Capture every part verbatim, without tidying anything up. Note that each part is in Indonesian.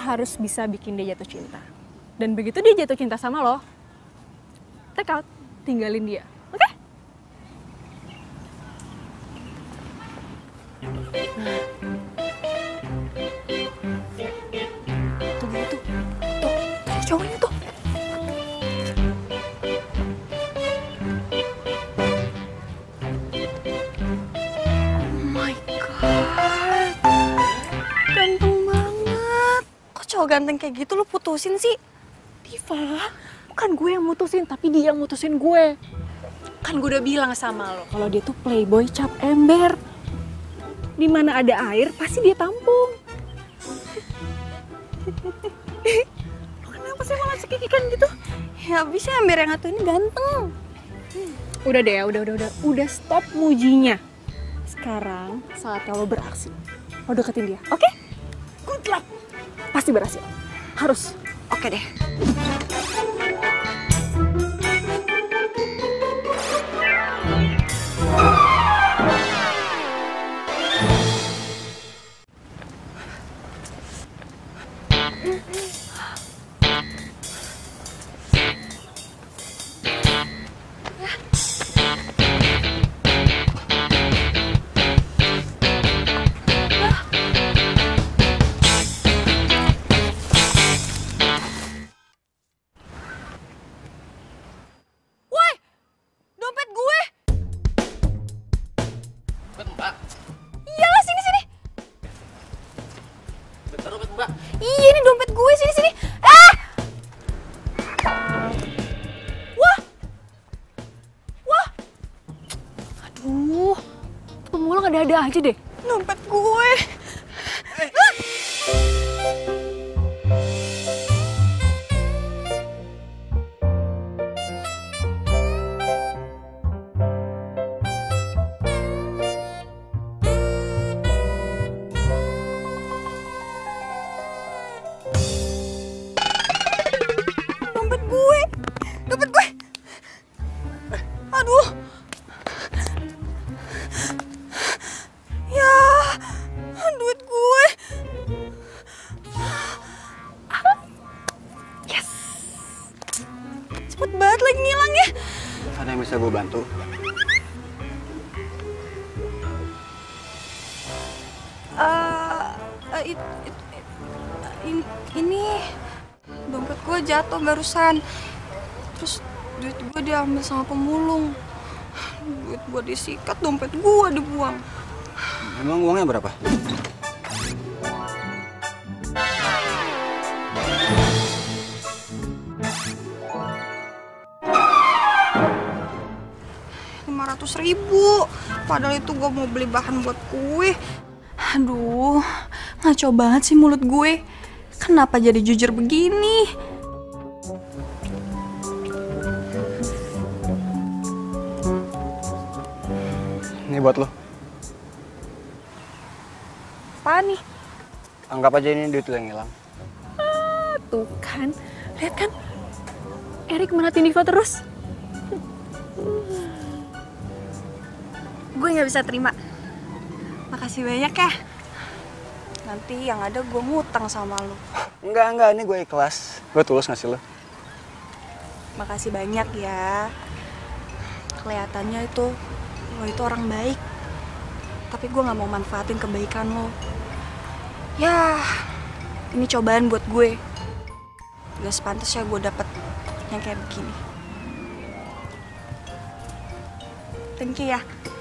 harus bisa bikin dia jatuh cinta. Dan begitu dia jatuh cinta sama lo, take out, tinggalin dia. Oke? Okay? Nah. Tuh, gitu. Tuh, tuh cowoknya tuh. Oh my God. Ganteng banget. Kok cowok ganteng kayak gitu lo putusin sih? Diva, bukan gue yang mutusin, tapi dia yang mutusin gue. Kan gue udah bilang sama lo kalau dia tuh playboy cap ember. Di mana ada air pasti dia tampung. Lo kenapa sih malah cekikikan gitu? Ya bisa, ember yang satu ini ganteng. Udah deh ya, udah udah udah udah stop mujinya. Sekarang saatnya lo beraksi. Lo deketin dia, oke? Okay? Good luck. Pasti berhasil. Harus. Oke deh. Iya, ini dompet gue, sini-sini. Ah! Wah! Wah! Aduh, pemulang ada-ada aja deh. Dompet gue. Eh. Ah! Aduh. Ya, duit gue. Yes. Cepet banget lagi ngilang ya. Ada yang bisa gue bantu? Uh, uh, it, it, it, in, ini dompet gue jatuh barusan. Terus duit gue diambil sama pemulung. Duit gue disikat, dompet gue dibuang. Emang uangnya berapa? lima ratus ribu. Padahal itu gue mau beli bahan buat kue. Aduh, ngaco banget sih mulut gue. Kenapa jadi jujur begini? Ini buat lo. Apa nih? Anggap aja ini duit lo yang hilang. Ah, tuh kan. Lihat kan. Erik merhatiin Diva terus. Gue nggak bisa terima. Makasih banyak ya. Nanti yang ada gue ngutang sama lo. Enggak, enggak. Ini gue ikhlas. Gue tulus ngasih lo. Makasih banyak ya. Kelihatannya itu lo itu orang baik. Tapi gue gak mau manfaatin kebaikan lo. Ya, ini cobaan buat gue. Gak sepantasnya gue dapet yang kayak begini. Thank you ya.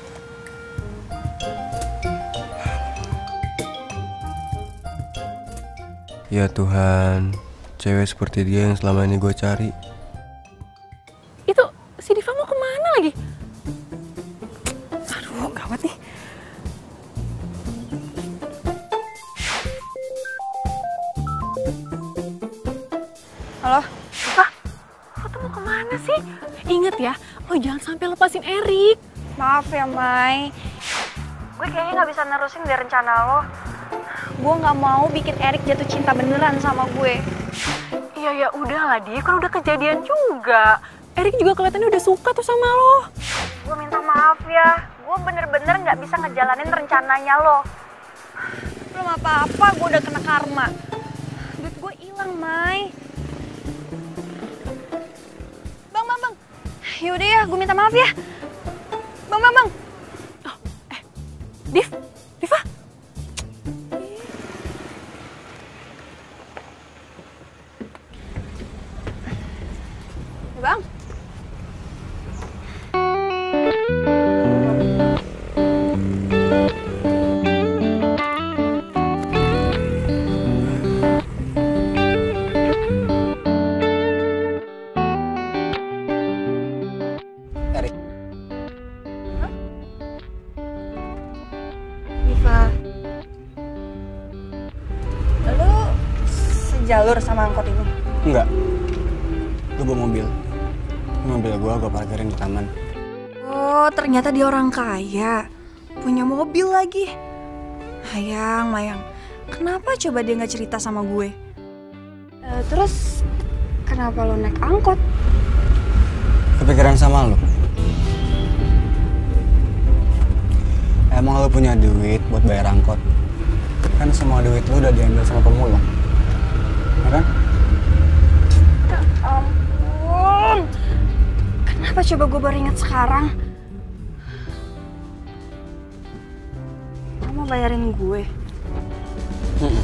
Ya Tuhan, cewek seperti dia yang selama ini gue cari. Itu si Diva mau kemana lagi? Aduh, gawat nih. Halo? Diva, lo tuh mau kemana sih? Ingat ya, lo jangan sampai lepasin Erik. Maaf ya, Mai. Gue kayaknya gak bisa nerusin dari rencana lo. Gue gak mau bikin Erik jatuh cinta beneran sama gue. Iya, ya udahlah, Di. Kan udah kejadian juga. Erik juga kelihatannya udah suka tuh sama lo. Gue minta maaf ya. Gue bener-bener gak bisa ngejalanin rencananya lo. Belum apa-apa, gue udah kena karma. Duit Bang Mai. Bang, bang, bang. Yaudah ya, gue minta maaf ya. Bang, bang, bang. Oh, eh, Div, Diva. Ya, Bang. Erik. Diva. Lu sejalur sama angkot ini? Enggak. Gue bawa mobil. Ini mobil gue, gue parkirin di taman. Oh, ternyata dia orang kaya. Punya mobil lagi. Hayang, Mayang. Kenapa coba dia nggak cerita sama gue? Eh, terus kenapa lo naik angkot? Kepikiran sama lo? Emang lo punya duit buat bayar angkot? Kan semua duit lo udah diambil sama pemulung. Ya kan? Ya ampun. Kenapa coba gue baru ingat sekarang? Lo mau bayarin gue? Mm-mm.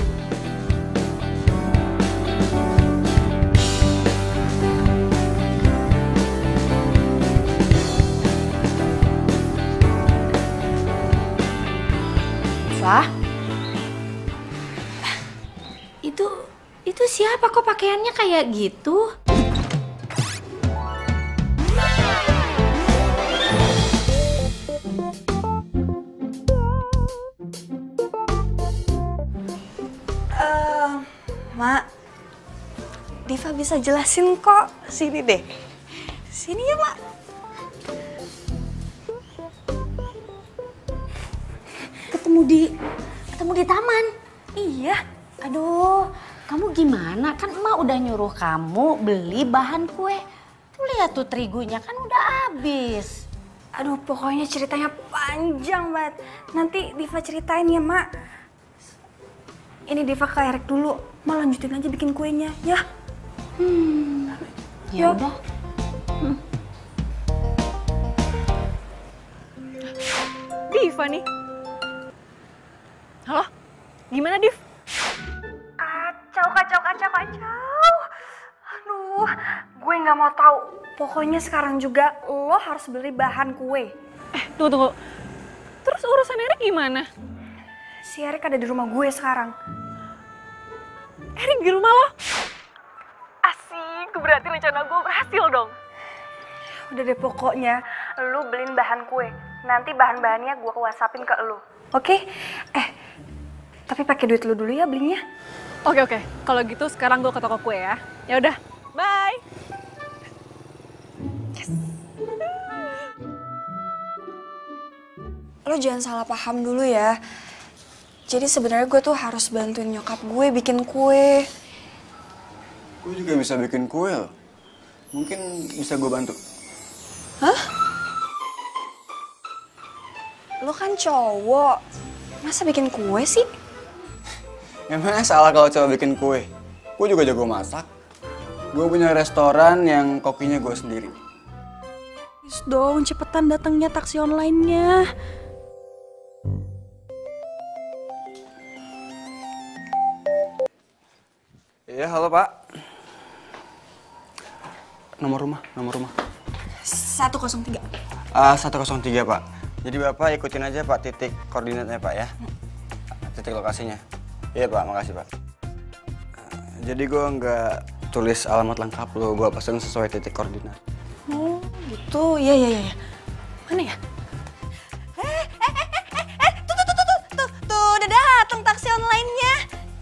Wah, itu itu siapa kok pakaiannya kayak gitu? Eh, Mak, Diva bisa jelasin kok. Sini deh. Sini ya, Mak. Ketemu di ketemu di taman. Iya. Aduh, kamu gimana? Kan emak udah nyuruh kamu beli bahan kue. Tuh lihat tuh terigunya kan udah habis. Aduh, pokoknya ceritanya panjang banget. Nanti Diva ceritain ya, Mak. Ini Diva ke Erik dulu. Mak lanjutin aja bikin kuenya, ya. Hmm. Ya. Ya udah. Hmm. Diva nih. Halo? Gimana, Div? Kacau, kacau, kacau, kacau. Aduh, gue nggak mau tahu. Pokoknya sekarang juga lo harus beli bahan kue. Eh, tunggu, tunggu. Terus urusan Erik gimana? Si Erik ada di rumah gue sekarang. Erik di rumah lo? Asik, berarti rencana gue berhasil dong. Udah deh, pokoknya lo beliin bahan kue. Nanti bahan-bahannya gue whatsappin ke lo. Oke? Eh, tapi pakai duit lo dulu ya belinya. Oke, oke. Kalau gitu sekarang gue ke toko kue ya. Ya udah, bye. Lo jangan salah paham dulu ya. Jadi sebenarnya gue tuh harus bantuin nyokap gue bikin kue. Gue juga bisa bikin kue loh. Mungkin bisa gue bantu. Hah? Lo kan cowok. Masa bikin kue sih? Emangnya salah kalau cowok bikin kue? Gue juga jago masak. Gue punya restoran yang kokinya gue sendiri. Please dong, cepetan datangnya taksi online-nya. Iya, halo Pak. Nomor rumah, nomor rumah. satu nol tiga. Ah, satu nol tiga Pak. Jadi Bapak ikutin aja Pak titik koordinatnya Pak ya. Titik lokasinya. Iya Pak, makasih Pak. Jadi gue nggak tulis alamat lengkap lo, gue pasang sesuai titik koordinat. Oh gitu, iya iya iya. Mana ya? Eh, eh, eh, eh, eh, tuh, tuh, tuh, tuh, tuh, tuh, udah dateng taksi online-nya.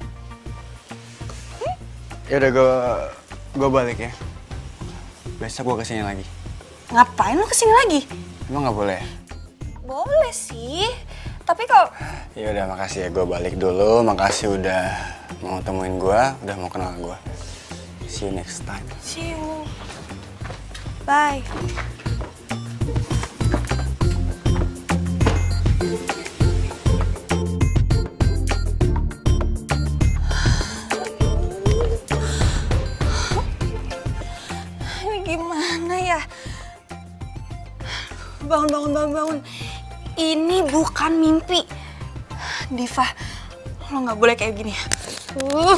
Hmm? Ya udah gue, gue balik ya. Besok gue kesini lagi. Ngapain lo kesini lagi? Emang nggak boleh? Boleh sih, tapi kalau... Ya udah, makasih ya, gue balik dulu. Makasih udah mau temuin gue, udah mau kenal gue. See you next time. See you. Bye. bangun, bangun. Ini bukan mimpi. Diva, lo nggak boleh kayak gini. Uh.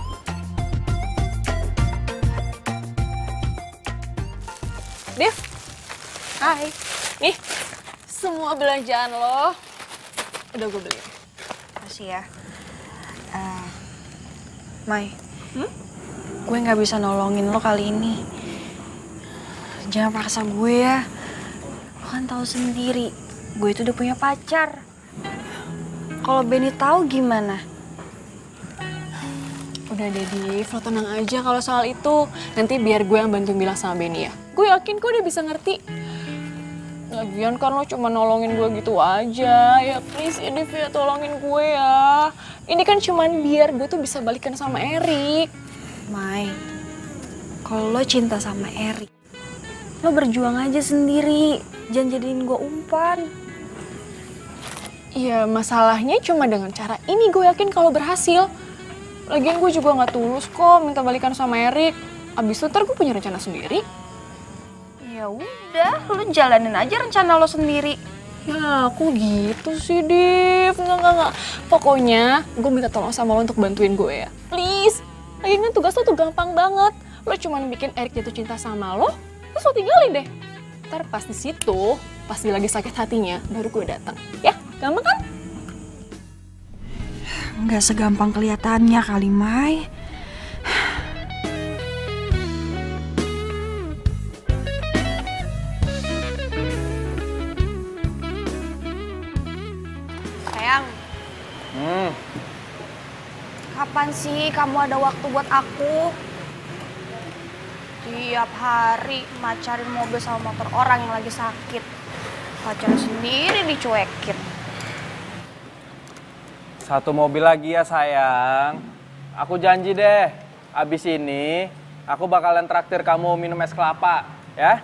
Dev, hai. Nih, semua belanjaan lo udah gue beli. Makasih ya. Uh, Mai, hmm? gue nggak bisa nolongin lo kali ini. Jangan paksa gue ya. Lo kan tahu sendiri, gue itu udah punya pacar. Kalau Benny tahu gimana? Udah deh, Div, lo tenang aja kalau soal itu. Nanti biar gue yang bantu bilang sama Benny ya. Gue yakin kok dia bisa ngerti. Lagian kan lo cuma nolongin gue gitu aja. Ya please, ya Div, ya tolongin gue ya. Ini kan cuman biar gue tuh bisa balikan sama Erik. Mai, kalau lo cinta sama Erik, lo berjuang aja sendiri. Jangan jadiin gue umpan. Iya, masalahnya cuma dengan cara ini gue yakin kalau berhasil. Lagian gue juga gak tulus kok minta balikan sama Erik. Abis itu ntar gue punya rencana sendiri. Ya udah, lo jalanin aja rencana lo sendiri. Ya, aku gitu sih, Div. Enggak, enggak, enggak. Pokoknya gue minta tolong sama lo untuk bantuin gue ya. Please. Lagian kan tugas lo tuh gampang banget. Lo cuma bikin Erik jatuh cinta sama lo, terus lo tinggalin deh. Ntar pas di situ, pas dia lagi sakit hatinya, baru gue datang. Ya, gampang kan? Nggak segampang kelihatannya kali, Mai. Sayang. Hmm. Kapan sih kamu ada waktu buat aku? Tiap hari macarin mobil sama motor orang yang lagi sakit. Pacarnya sendiri dicuekin. Satu mobil lagi ya sayang. Aku janji deh, abis ini aku bakalan traktir kamu minum es kelapa, ya?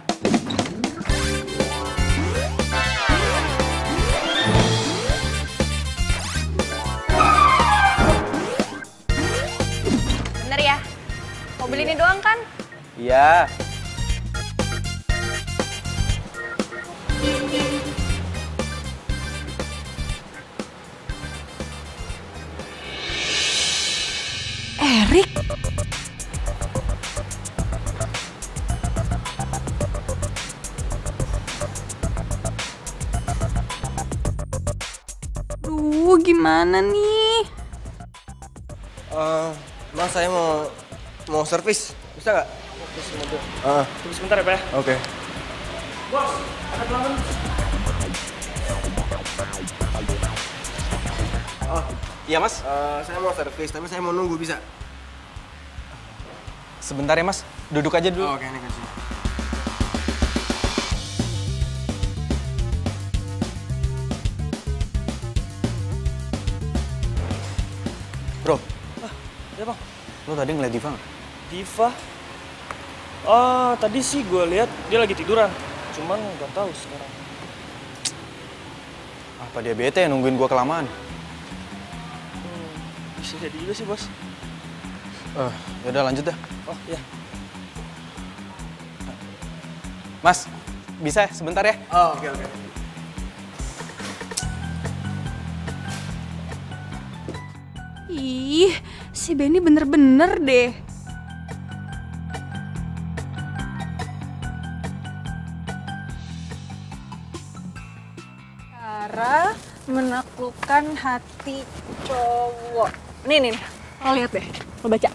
Bener ya? Mobil ini doang kan? Iya. Erik? Duh, gimana nih? Uh, mas, saya mau mau servis, bisa nggak? Servis mobil. Uh. Tunggu sebentar ya, Pak. Oke. Okay. Bos, ada pelanggan. Oh, iya mas. Uh, saya mau servis, tapi saya mau nunggu, bisa? Sebentar ya, Mas. Duduk aja dulu. Oh, oke, okay, ini kasih. Bro. Ah, ya bang. Lo tadi ngeliat Diva nggak? Diva? Oh, tadi sih gue lihat dia lagi tiduran. Cuman nggak tahu sekarang. Apa dia bete ya nungguin gua kelamaan? Hmm, bisa jadi juga sih, Bos. Eh, uh, yaudah lanjut dah. Oh, iya. Mas, bisa ya sebentar ya? Oh, oke, okay, oke. Okay. Ih, si Benny bener-bener deh. Cara menaklukkan hati cowok. Nih, nih, nih. Lo lihat deh. Lo baca.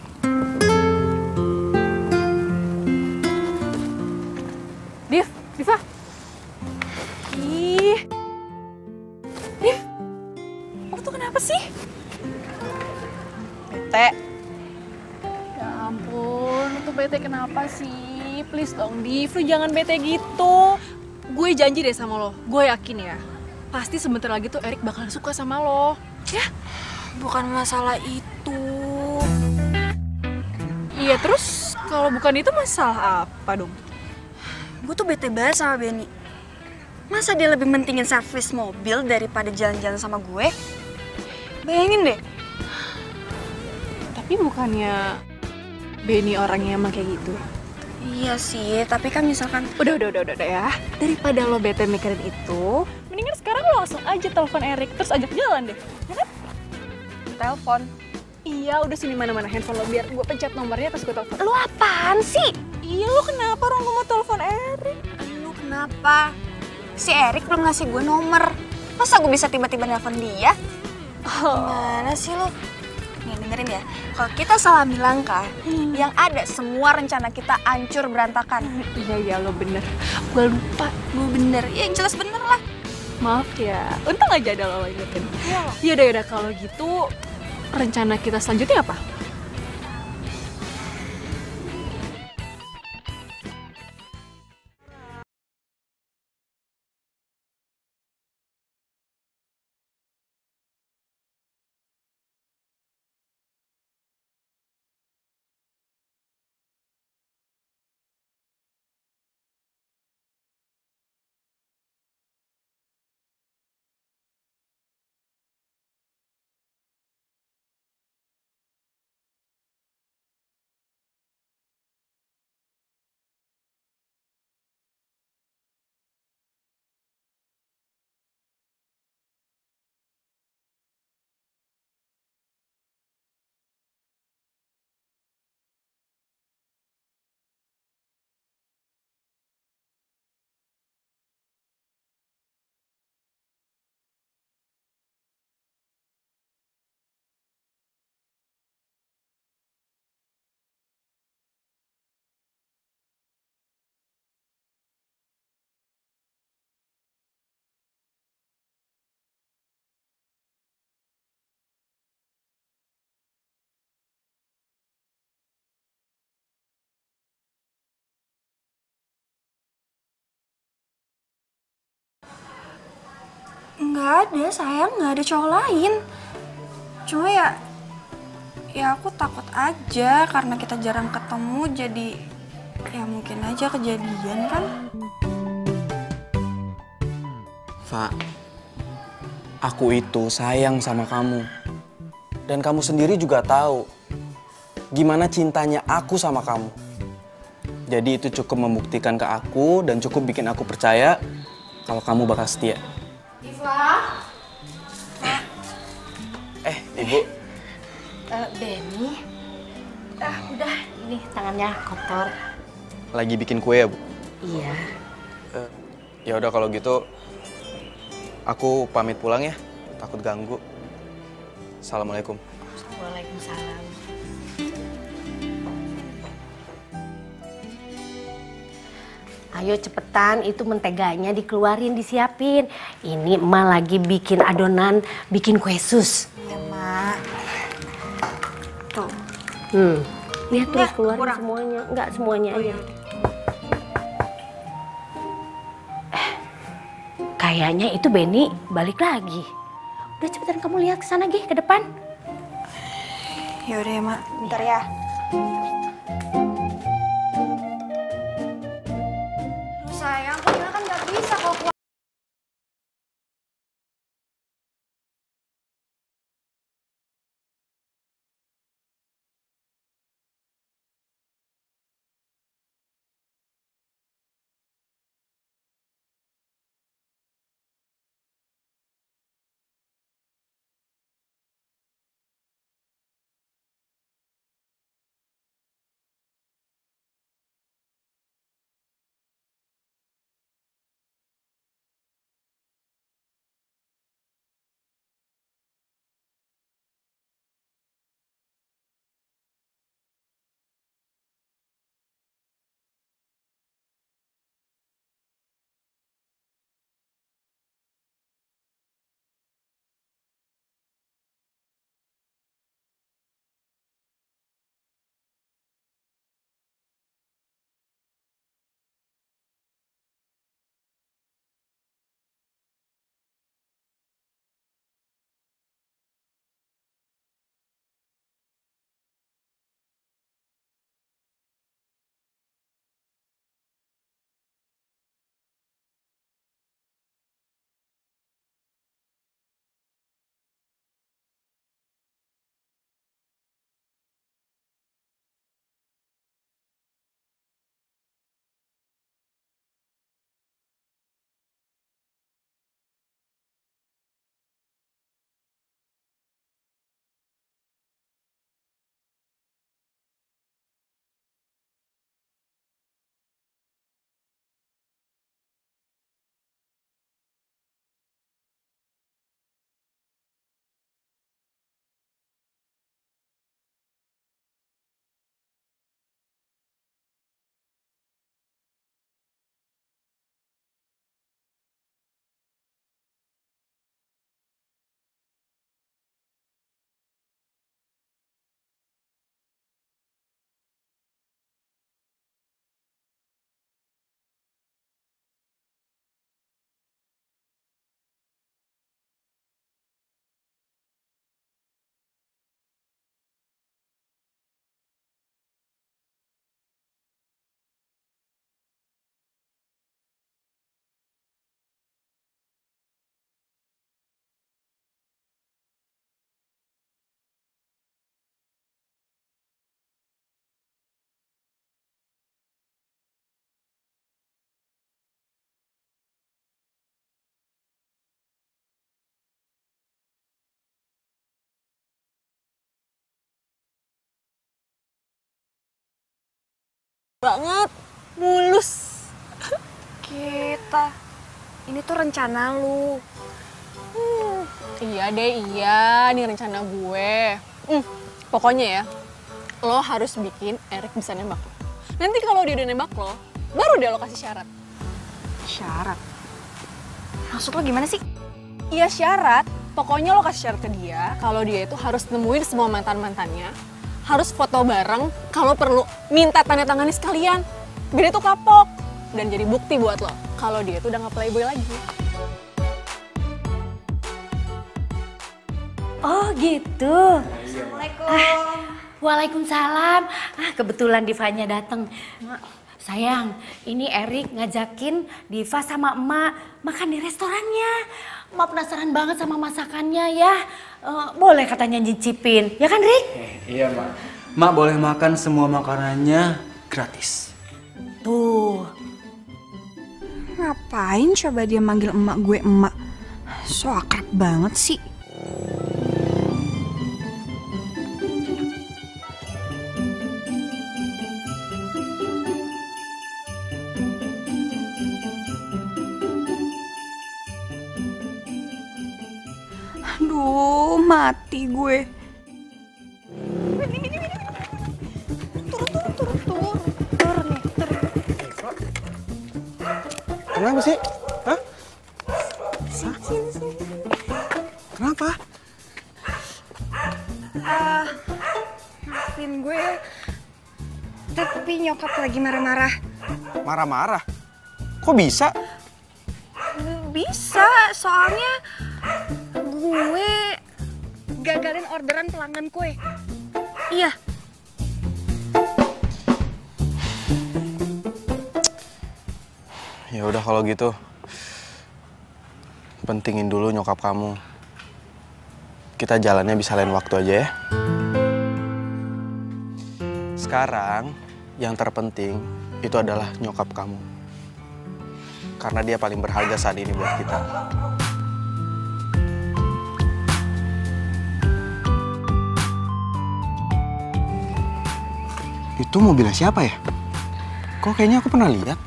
Div, Diva. Ih. Div, lo tuh kenapa sih? Bete. Ya ampun, lo tuh bete kenapa sih? Please dong, Div, lo jangan bete gitu. Gue janji deh sama lo, gue yakin ya. Pasti sebentar lagi tuh Erik bakalan suka sama lo. Ya? Bukan masalah itu. Iya, terus kalau bukan itu masalah apa dong? Gue tuh bete banget sama Benny. Masa dia lebih mentingin servis mobil daripada jalan-jalan sama gue? Bayangin deh. Tapi bukannya Benny orangnya emang kayak gitu? Iya sih, tapi kan misalkan Udah, udah, udah, udah, udah ya. Daripada lo bete mikirin itu, mendingan sekarang lo langsung aja telepon Erik, terus ajak jalan deh. Ya kan? telepon. Iya, udah sini mana-mana handphone lo, biar gue pencet nomornya terus gue telepon. Lu apaan sih? Iya, lo kenapa orang gue mau telepon Erik? Lu kenapa? Si Erik belum ngasih gue nomor. Masa gue bisa tiba-tiba nelpon dia? Gimana sih lu? Nih dengerin ya, kalau kita salah melangkah, yang ada semua rencana kita hancur berantakan. Iya, iya, lo bener. Gue lupa. Gue bener, ya jelas bener lah. Maaf ya, untung aja ada lo ingetin. Yaudah, yaudah, kalau gitu rencana kita selanjutnya apa? Nggak ada sayang, nggak ada cowok lain. Cuma ya, ya aku takut aja karena kita jarang ketemu jadi ya mungkin aja kejadian kan. Fa, aku itu sayang sama kamu. Dan kamu sendiri juga tahu gimana cintanya aku sama kamu. Jadi itu cukup membuktikan ke aku dan cukup bikin aku percaya kalau kamu bakal setia. Diva? Eh, Ibu. Uh, Benny? Ah, udah, ini tangannya kotor. Lagi bikin kue ya, Bu? Iya. Uh, ya udah kalau gitu aku pamit pulang ya. Takut ganggu. Assalamualaikum. Waalaikumsalam. Ayo cepetan, itu menteganya dikeluarin, disiapin. Ini emak lagi bikin adonan, bikin kue sus. Iya mak. Tuh. Hmm, lihat tuh Nggak, keluarin kurang. semuanya. Enggak, semuanya aja. Eh, kayaknya itu Benny balik lagi. Udah cepetan kamu lihat ke sana Gi, ke depan. Ya udah ya mak, bentar ya. banget, mulus. Kita, ini tuh rencana lu. Hmm, iya deh, iya. Ini rencana gue. Hmm, pokoknya ya, lo harus bikin Erik bisa nembak lo. Nanti kalau dia udah nembak lo, baru dia lo kasih syarat. Syarat? Maksud lo gimana sih? Iya syarat. Pokoknya lo kasih syarat ke dia kalau dia itu harus nemuin semua mantan-mantannya, harus foto bareng, kalau perlu minta tanda tangani sekalian. Biar itu kapok dan jadi bukti buat lo kalau dia itu udah nggak playboy lagi. Oh gitu. Assalamualaikum. Ah, waalaikumsalam. Ah, kebetulan Divanya datang. Sayang, ini Erik ngajakin Diva sama emak makan di restorannya. Emak penasaran banget sama masakannya ya. Uh, boleh katanya nyicipin, ya kan Rik? Eh, iya Mak. Mak boleh makan semua makanannya gratis. Tuh. Ngapain coba dia manggil emak gue emak? So akrab banget sih. Aduh, mati gue. Turun, turun, turun, turun. Turun nih, turun. Kenapa sih? Hah? Sini, sini, sini. Kenapa? Ah, maafin gue. Tapi nyokap lagi marah-marah. Marah-marah? Kok bisa? Bisa, soalnya gue gagalin orderan pelanggan kue. Iya. Ya udah kalau gitu, pentingin dulu nyokap kamu. Kita jalannya bisa lain waktu aja ya. Sekarang yang terpenting itu adalah nyokap kamu. Karena dia paling berharga saat ini buat kita. Itu mobilnya siapa ya? Kok kayaknya aku pernah lihat?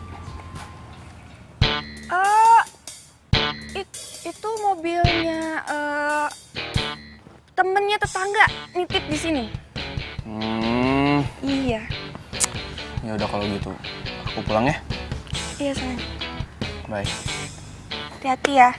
Uh, it, itu mobilnya uh, temennya tetangga nitip di sini. Hmm. Iya. Ya udah kalau gitu, aku pulang ya. Iya sayang. Bye. Hati-hati ya.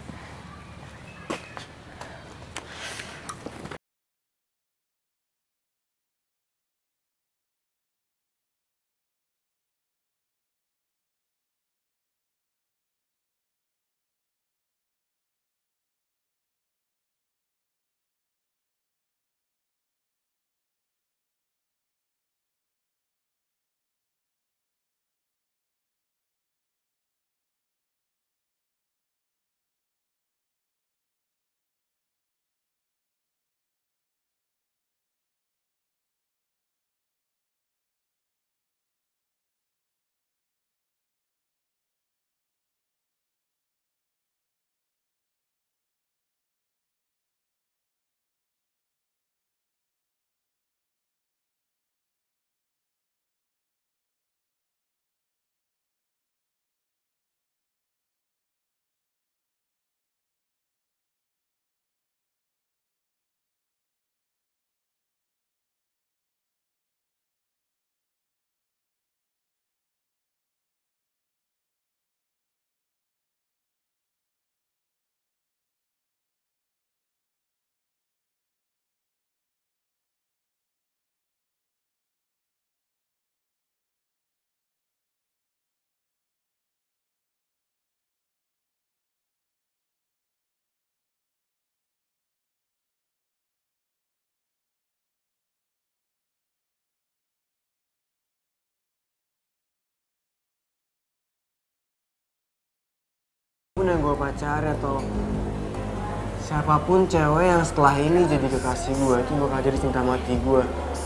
Pun yang gue pacar atau siapapun cewek yang setelah ini jadi kekasih gue itu bakal jadi cinta mati gue.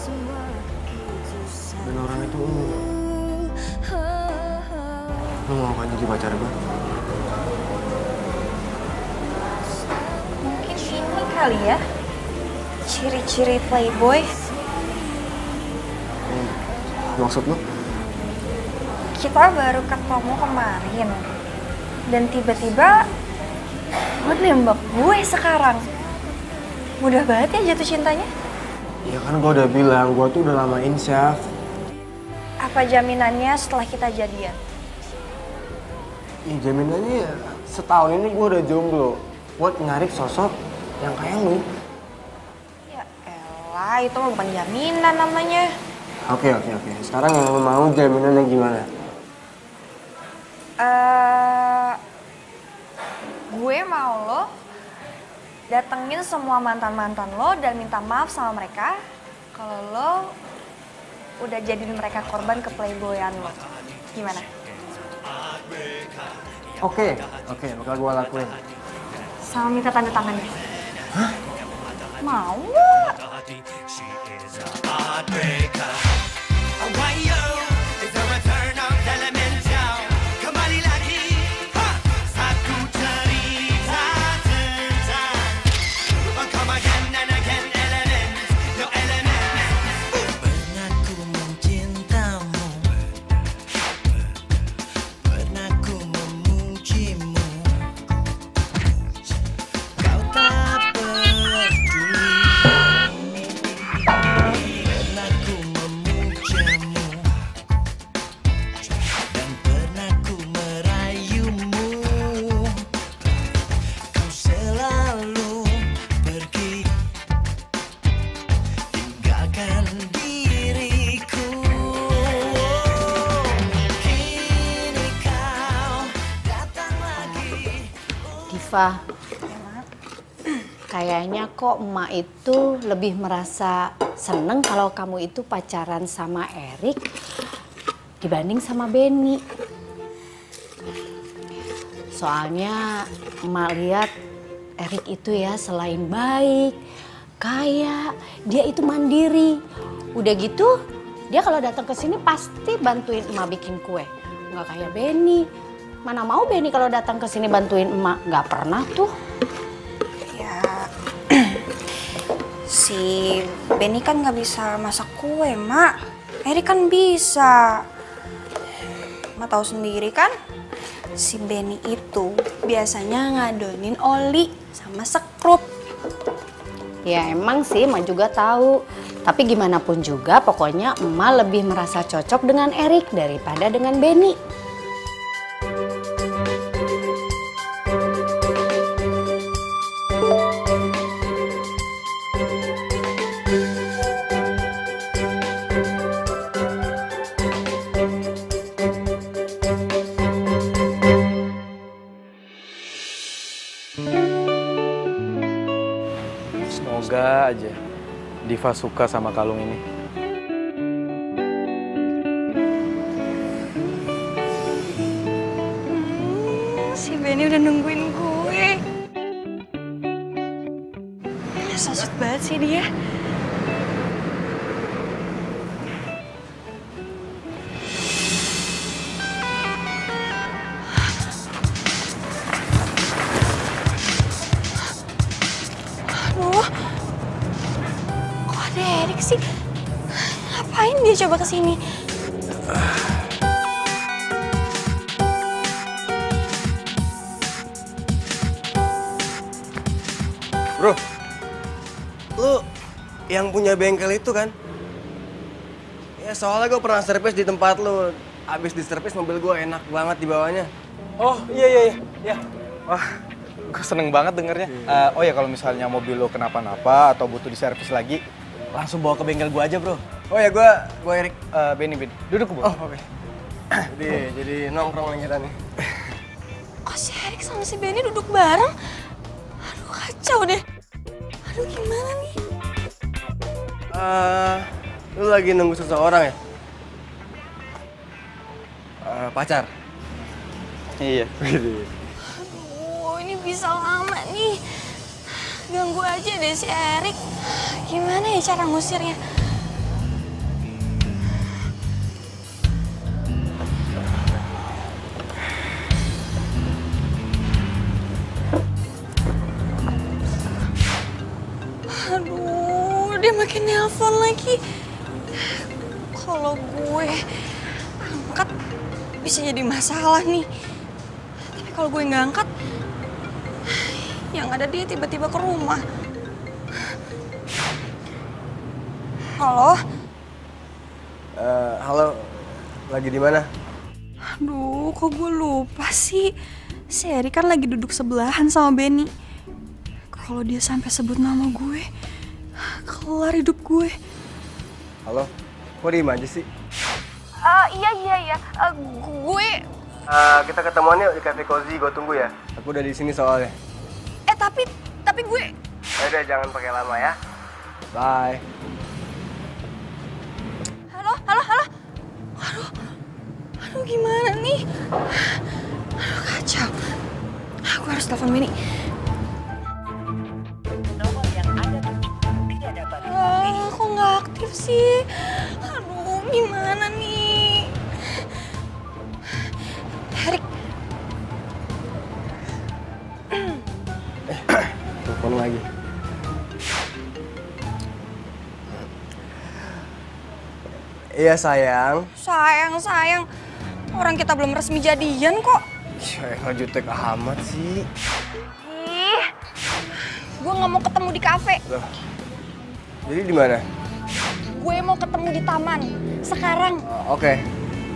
Dan orang itu umum. Lo mau kan jadi pacar gue? Mungkin ini kali ya. Ciri-ciri playboy. Hmm. Maksud lo? kita baru ketemu kemarin. Dan tiba-tiba lo nembak gue sekarang. Mudah banget ya jatuh cintanya. Ya kan gue udah bilang, gue tuh udah lama insyaf. Apa jaminannya setelah kita jadian? Ya jaminannya ya, setahun ini gue udah jomblo. Buat nyari sosok yang kayak lu. Ya elah, itu mah bukan jaminan namanya. Oke, oke, oke. Sekarang yang lo mau jaminannya gimana? Eh, gue mau lo datengin semua mantan-mantan lo dan minta maaf sama mereka kalau lo udah jadiin mereka korban ke playboyan lo. Gimana? Oke, oke, bakal gue lakuin. Sama minta tanda tangannya. Hah? Mau nggak? Diva, kayaknya kok emak itu lebih merasa seneng kalau kamu itu pacaran sama Erik dibanding sama Benny. Soalnya emak lihat Erik itu ya selain baik, kaya, dia itu mandiri. Udah gitu, dia kalau datang ke sini pasti bantuin emak bikin kue. Nggak kayak Benny. Mana mau Benny kalau datang ke sini bantuin emak, nggak pernah tuh. Ya, si Benny kan nggak bisa masak kue, Mak. Erik kan bisa. Mak tahu sendiri kan, si Benny itu biasanya ngadonin oli sama sekrup. Ya emang sih, emak juga tahu. Tapi gimana pun juga, pokoknya emak lebih merasa cocok dengan Erik daripada dengan Benny. Semoga aja Diva suka sama kalung ini. Si Benny udah nungguin gue. So sweet banget sih dia. Aduh, kok ada Erik sih? Ngapain dia coba kesini? Bro, lu yang punya bengkel itu kan? Ya soalnya gue pernah servis di tempat lu. Abis di servis mobil gue enak banget di bawahnya. Oh iya iya iya. Ya. Wah, gue seneng banget dengernya. Uh, oh ya kalau misalnya mobil lo kenapa-napa atau butuh diservis lagi, langsung bawa ke bengkel gue aja bro. Oh ya gue, gue Erik. Uh, Benny, Benny. Duduk bro. Oh oke. Okay. jadi, jadi nongkrong kita nih. Kok si Erik sama si Benny duduk bareng? Aduh kacau deh. Aduh gimana nih? Uh, lu lagi nunggu seseorang ya? Uh, pacar? Iya. Aduh ini bisa lama nih. Ganggu aja deh si Erik. Gimana ya cara ngusirnya? Aduh, dia makin nelpon lagi. Kalau gue angkat, bisa jadi masalah nih. Tapi kalau gue nggak angkat, yang ada dia tiba-tiba ke rumah. Halo? Uh, halo, lagi di mana? Aduh, kok gue lupa sih. Si Erik kan lagi duduk sebelahan sama Benny. Kalau dia sampai sebut nama gue, kelar hidup gue. Halo, kok diem aja sih? Uh, iya, iya, iya. Uh, gue... Uh, kita ketemuan yuk di Cafe Cozy, gue tunggu ya. Aku udah di sini soalnya. Eh, tapi... Tapi gue... Ya udah, jangan pakai lama ya. Bye. Halo, halo, halo. Aduh, aduh gimana nih? Aduh, kacau. Aku harus telepon Benny. Ah, kok nggak aktif sih? Aduh, gimana nih? Erik. Eh, telepon lagi. Iya sayang. Sayang, sayang. Orang kita belum resmi jadian kok. Ya nggak jutek amat sih. Ih, gue nggak mau ketemu di kafe. Loh. Jadi di mana? Gue mau ketemu di taman. Sekarang. Uh, Oke. Okay.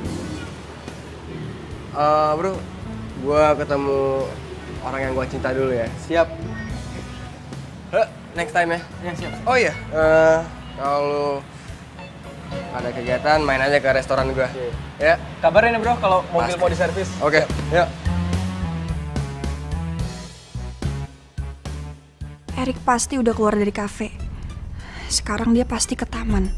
Uh, bro, gue ketemu orang yang gue cinta dulu ya. Siap. Huh, next time ya. Ya, siap. Oh iya, uh, kalau ada kegiatan main aja ke restoran gue. Oke. Ya. Kabarin ya bro kalau mobil Pasti. mau diservis. Oke, yuk. Erik pasti udah keluar dari kafe. Sekarang dia pasti ke taman.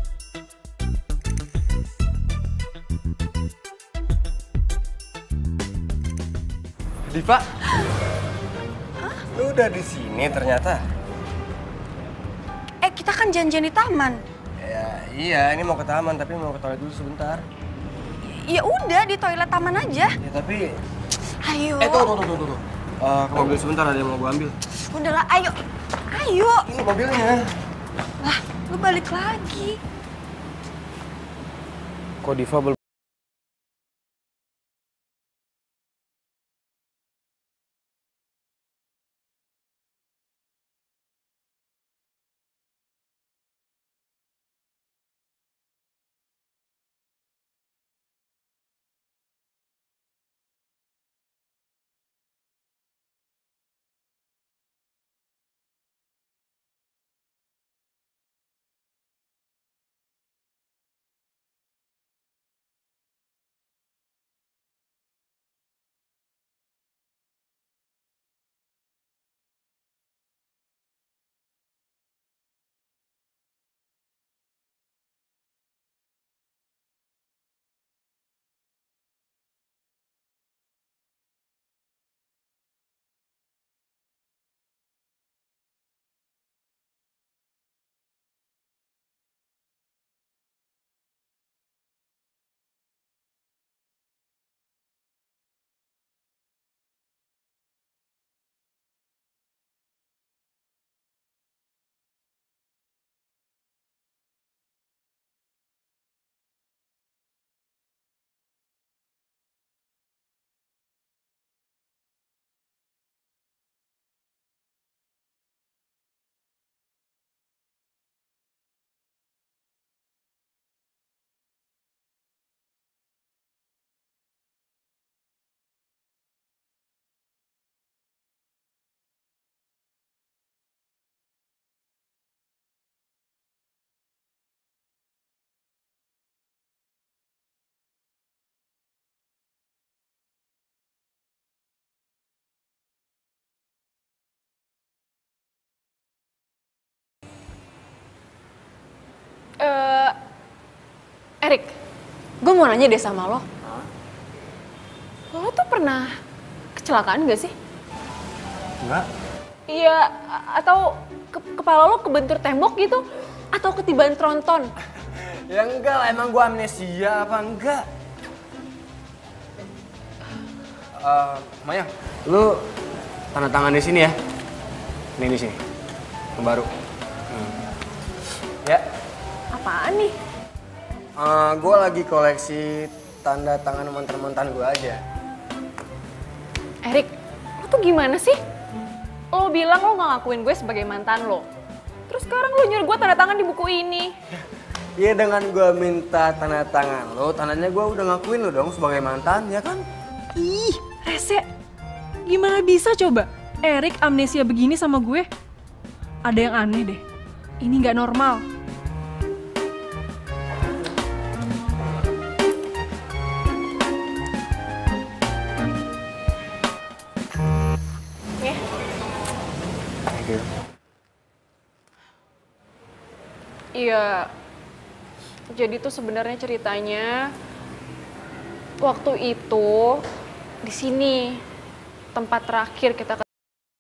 Diva? Hah? Lu udah di sini ternyata? Eh, kita kan janjian di taman. Ya, iya, ini mau ke taman tapi mau ke toilet dulu sebentar. Ya udah, di toilet taman aja. Ya tapi... Ayo. Eh, tuh, tuh, tuh, tuh, tuh. Uh, ke mobil sebentar, ada yang mau gue ambil. Udahlah, ayo. Ayo. Ini mobilnya. Lah, lu balik lagi. Kok Diva belum? Eh, Erik, gue mau nanya deh sama lo. Lo tuh pernah kecelakaan gak sih? Enggak. Iya, a- atau ke- kepala lo kebentur tembok gitu? Atau ketibaan tronton? Ya enggak lah, emang gue amnesia apa enggak? Uh, Maya, lu tanda tangan di sini ya. Ini di sini. Yang baru. Hmm. Ya. Apaan nih? Uh, gue lagi koleksi tanda tangan mantan-mantan gue aja. Erik, lo tuh gimana sih? Lo bilang lo gak ngakuin gue sebagai mantan lo. Terus sekarang lo nyuruh gue tanda tangan di buku ini. Iya, dengan gue minta tanda tangan lo, tandanya gue udah ngakuin lo dong sebagai mantan, ya kan? Ih, rese. Gimana bisa coba Erik amnesia begini sama gue? Ada yang aneh deh. Ini nggak normal. Ya. Thank you. Iya. Jadi tuh sebenarnya ceritanya waktu itu di sini tempat terakhir kita ketemu.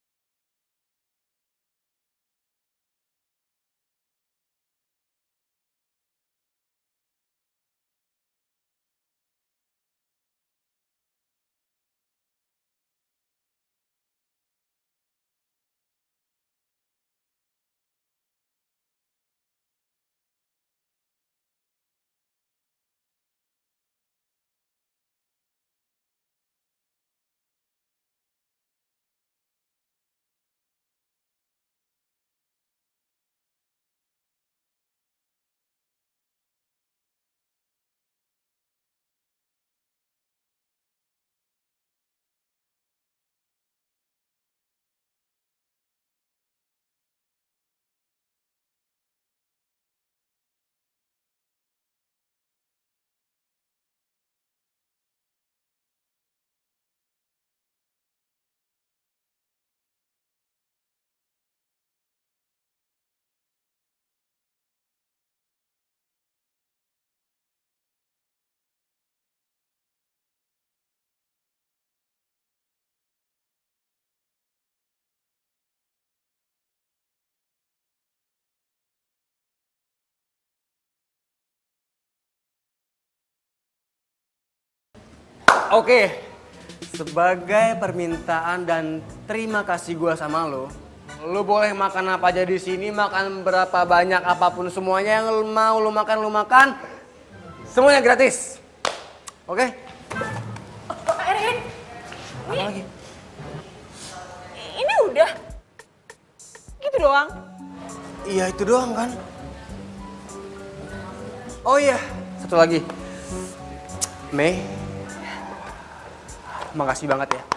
Oke, sebagai permintaan dan terima kasih gue sama lo, lo boleh makan apa aja di sini, makan berapa banyak apapun semuanya yang lo mau lo makan lo makan, semuanya gratis. Oke? Erik, Erik. Apa lagi? Ini udah. Gitu doang. Iya itu doang kan? Oh iya, satu lagi. Mei, makasih banget ya.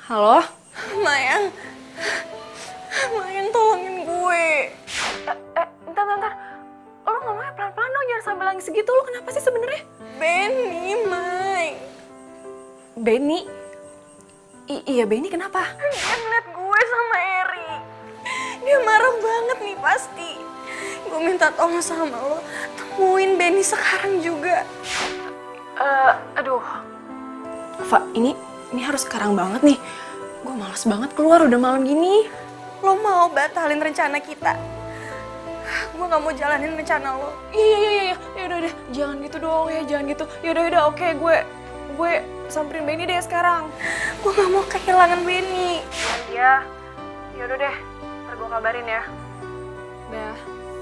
Halo? Mayang. Mayang tolongin gue. Eh, eh, bentar, bentar. Lo ngomongnya pelan-pelan dong, jangan sambil nangis segitu. Lo kenapa sih sebenarnya? Benny, May. Benny? I iya, Benny kenapa? Dia ngeliat gue sama Eri. Dia marah banget nih pasti. Gue minta tolong sama lo, temuin Benny sekarang juga. Eh, aduh. Fa, ini ini harus sekarang banget nih. Gue malas banget keluar udah malam gini. Lo mau batalin rencana kita? Gue gak mau jalanin rencana lo. Iya, iya, iya, iya. Ya udah, udah. Jangan gitu dong ya, jangan gitu. Ya udah, udah. Oke, gue gue samperin Benny deh sekarang. Gue gak mau kehilangan Benny. Iya. Ya udah deh. Ntar gue kabarin ya. Dah.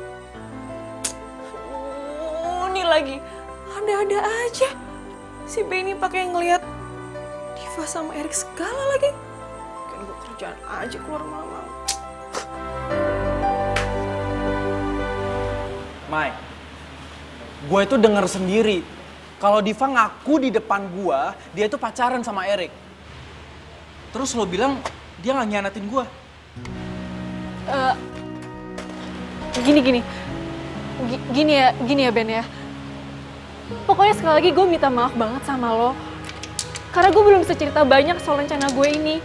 Oh, ini lagi. Ada-ada aja. Si Benny pakai ngelihat Diva sama Erik segala lagi. Kan gue kerjaan aja keluar malam-malam. Mai, gue itu denger sendiri kalau Diva ngaku di depan gue dia itu pacaran sama Erik. Terus lo bilang dia nggak nyianatin gue. Uh, gini gini, G- gini ya, gini ya Ben ya. Pokoknya sekali lagi gue minta maaf banget sama lo, karena gue belum bisa cerita banyak soal rencana gue ini.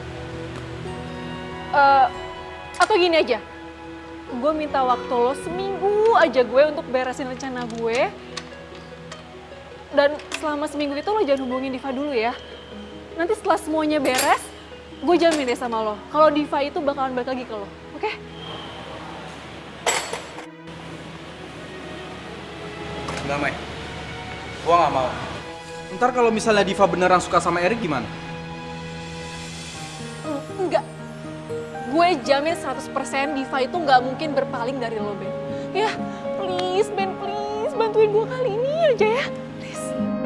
Uh, atau gini aja. Gue minta waktu lo seminggu aja gue untuk beresin rencana gue. Dan selama seminggu itu lo jangan hubungin Diva dulu ya. Nanti setelah semuanya beres, gue jamin deh sama lo, kalau Diva itu bakalan balik lagi ke lo, oke? Okay? Enggak, Mai. Gue nggak mau. Ntar kalau misalnya Diva beneran suka sama Erik gimana? Enggak. Gue jamin seratus persen Diva itu nggak mungkin berpaling dari lo, Ben. Ya, please, Ben, please. Bantuin gue kali ini aja ya. Please.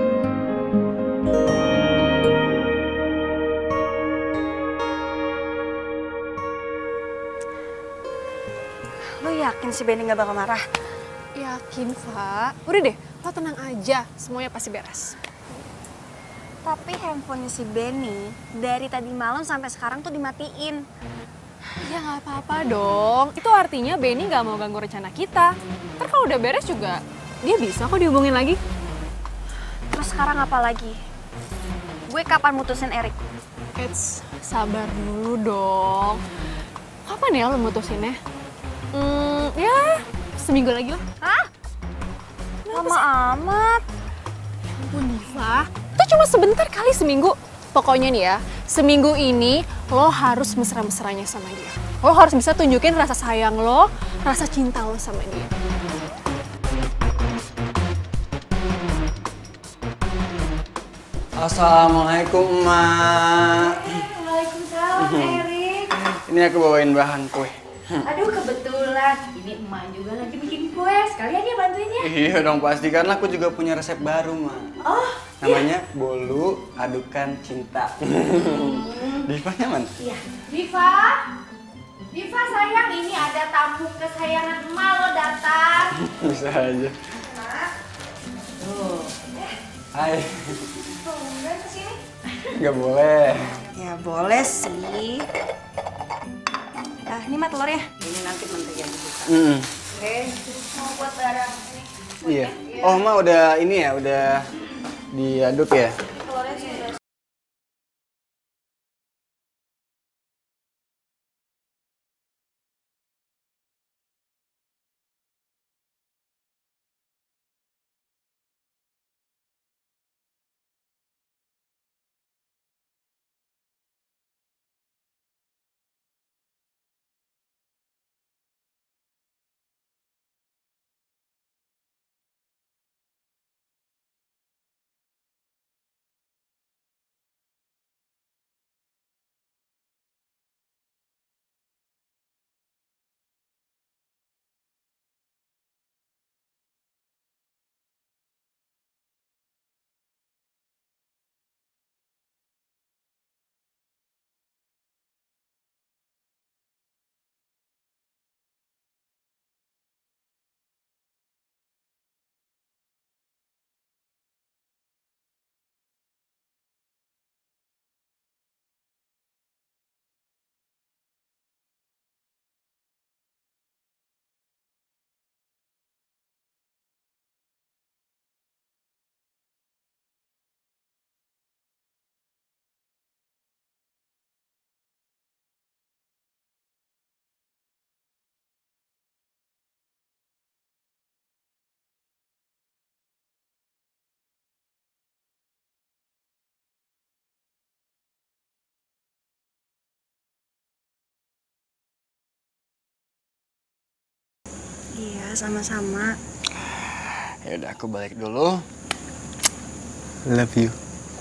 Lo yakin si Benny gak bakal marah? Yakin, Fa. Udah deh, lo tenang aja. Semuanya pasti beres. Tapi handphonenya si Benny dari tadi malam sampai sekarang tuh dimatiin. Ya nggak apa-apa dong. Itu artinya Benny nggak mau ganggu rencana kita. Ntar kalau udah beres juga, dia bisa kok dihubungin lagi. Terus sekarang apa lagi? Gue kapan mutusin Erik? Eits, sabar dulu dong. Kapan ya lo mutusinnya? Hmm, ya seminggu lagi lah. Hah? Lama amat. Ya ampun Diva, itu cuma sebentar kali seminggu. Pokoknya nih ya, seminggu ini lo harus mesra-mesranya sama dia. Lo harus bisa tunjukin rasa sayang lo, rasa cinta lo sama dia. Assalamualaikum, Emak. Waalaikumsalam, Erik. Ini aku bawain bahan kue. Aduh, kebetulan. Ini emak juga lagi bikin kue. Sekalian ya bantuin ya. Iya dong pasti, karena aku juga punya resep baru, Ma. Oh, Namanya bolu adukan cinta. Divanya mana? iya. Diva, Diva sayang, ini ada tamu kesayangan emak lo datang. Bisa aja. Tuh. Hai. Tungguin kesini. Nggak boleh. Ya boleh sih. Nah, ini mah telurnya. Ini nanti menteri yang dibuka. Mm. Oke, mau buat barang ini. Iya. Oh, Ma udah ini ya, udah diaduk ya? Iya, sama-sama. Ya udah, aku balik dulu. Love you.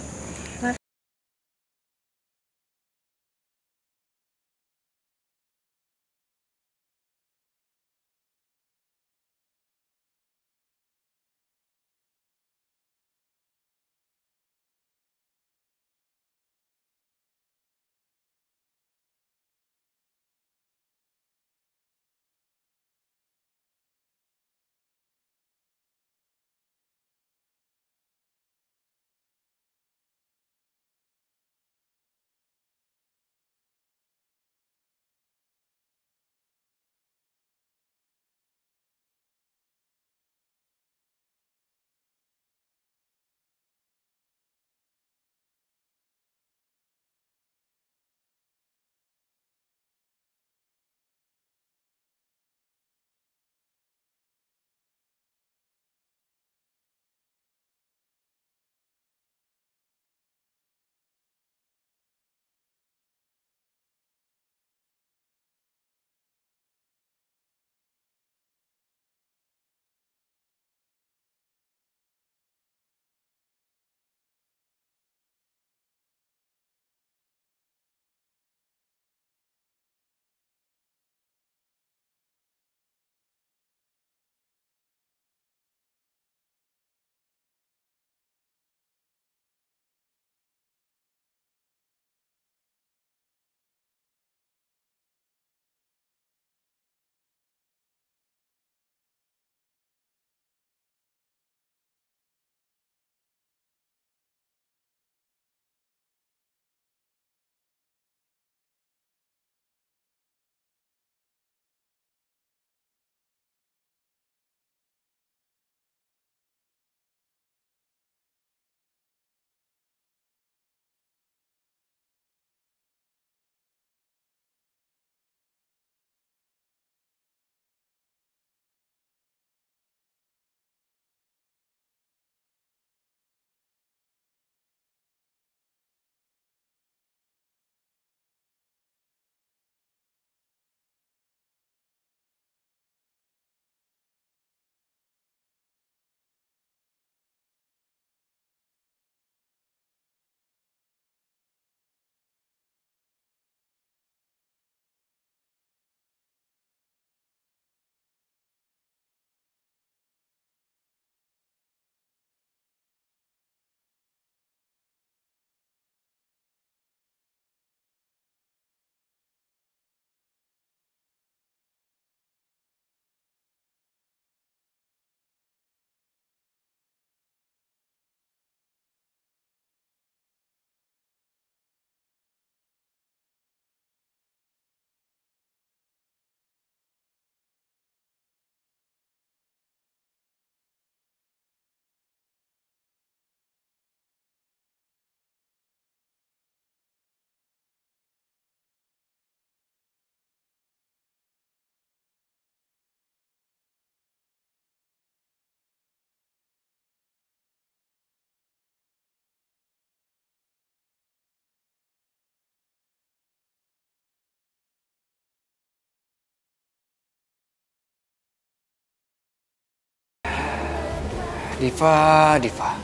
Diva, Diva.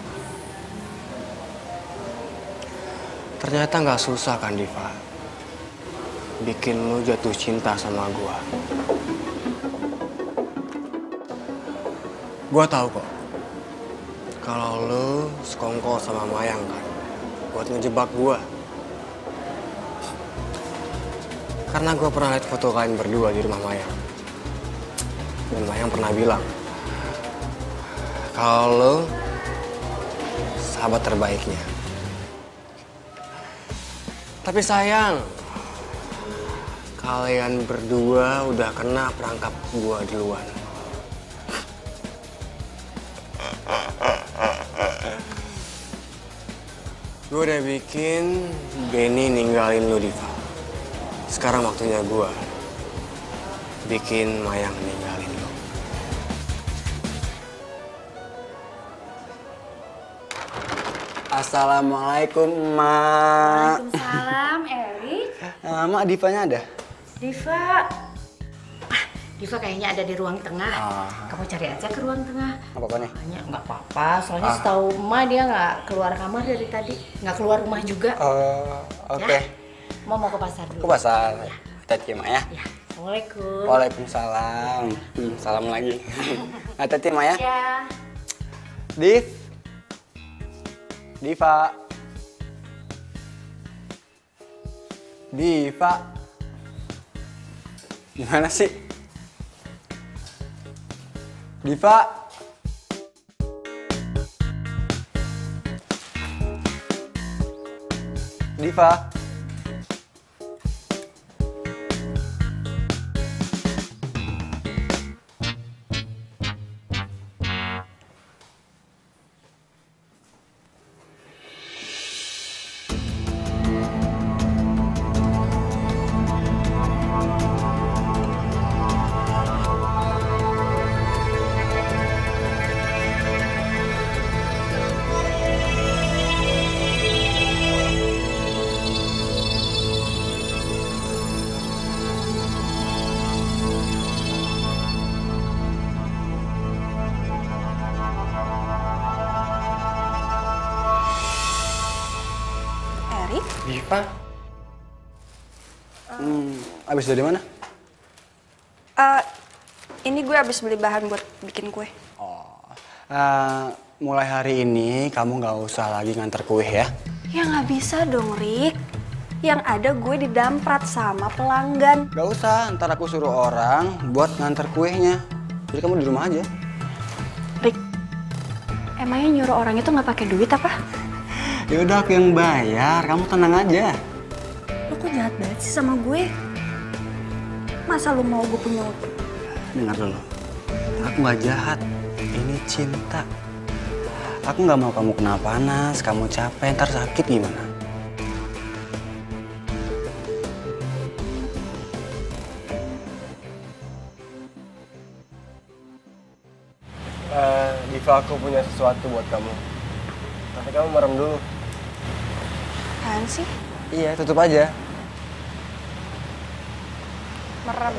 Ternyata nggak susah kan, Diva? Bikin lu jatuh cinta sama gua. Gua tahu kok. Kalau lu sekongkol sama Mayang kan, buat ngejebak gua. Karena gua pernah lihat foto kalian berdua di rumah Mayang. Dan Mayang pernah bilang, kalau sahabat terbaiknya. Tapi sayang, kalian berdua udah kena perangkap gua duluan. Gue udah bikin Benny ninggalin lu, Diva. Sekarang waktunya gua bikin Mayang ninggalin lu. Assalamualaikum, Mak. Waalaikumsalam, Erik. Uh, Mak, Divanya ada? Diva. Ah, Diva kayaknya ada di ruang tengah. Ah. Kamu cari aja ke ruang tengah. Nggak apa-apa nih? Makanya nggak apa-apa, soalnya Ah. setahu emak dia nggak keluar kamar dari tadi. Nggak keluar rumah juga. Oh, oke. Ya. Mau mau ke pasar dulu. Ke pasar. Hati-hati Mak ya. Ya, Assalamualaikum. Waalaikumsalam. Hmm, salam lagi. Hati-hati Mak ya. Ya. Div. Diva. Diva. Gimana sih? Diva. Diva. Erik? Diva. Hmm, abis dari mana? Eh, ini gue abis beli bahan buat bikin kue. Eh, mulai hari ini kamu nggak usah lagi nganter kue ya. Ya nggak bisa dong, Rik. Yang ada gue didamprat sama pelanggan. Gak usah, ntar aku suruh orang buat nganter kuenya. Jadi kamu di rumah aja. Rik, emangnya nyuruh orang itu nggak pakai duit apa? Ya udah aku yang bayar, kamu tenang aja. Lo kok jahat banget sih sama gue? Masa lu mau gue punya utang? Dengar dulu, aku nggak jahat. Ini cinta. Aku nggak mau kamu kena panas, kamu capek, ntar sakit gimana? Eh, Diva, aku punya sesuatu buat kamu. Tapi kamu merem dulu. Apaan sih? Iya, tutup aja. Merem.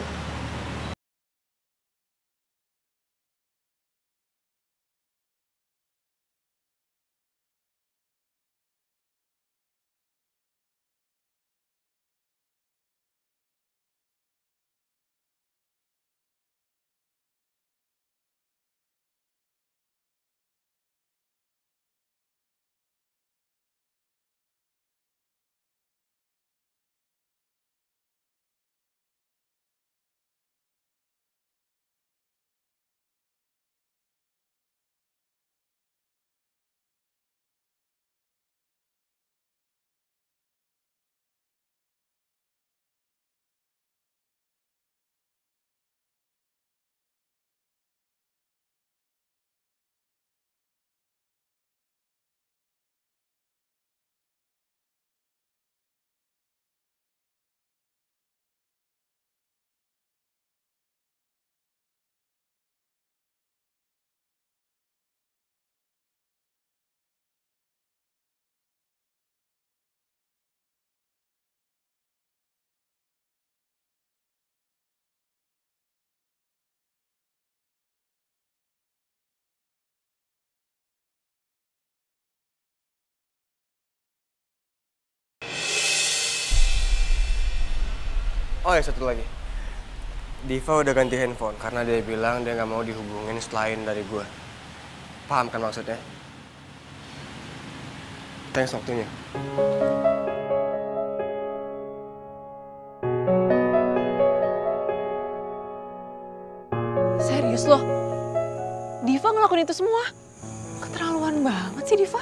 Oh ya, satu lagi. Diva udah ganti handphone karena dia bilang dia nggak mau dihubungin selain dari gue. Paham kan maksudnya? Thanks waktunya. Serius loh? Diva ngelakuin itu semua? Keterlaluan banget sih Diva.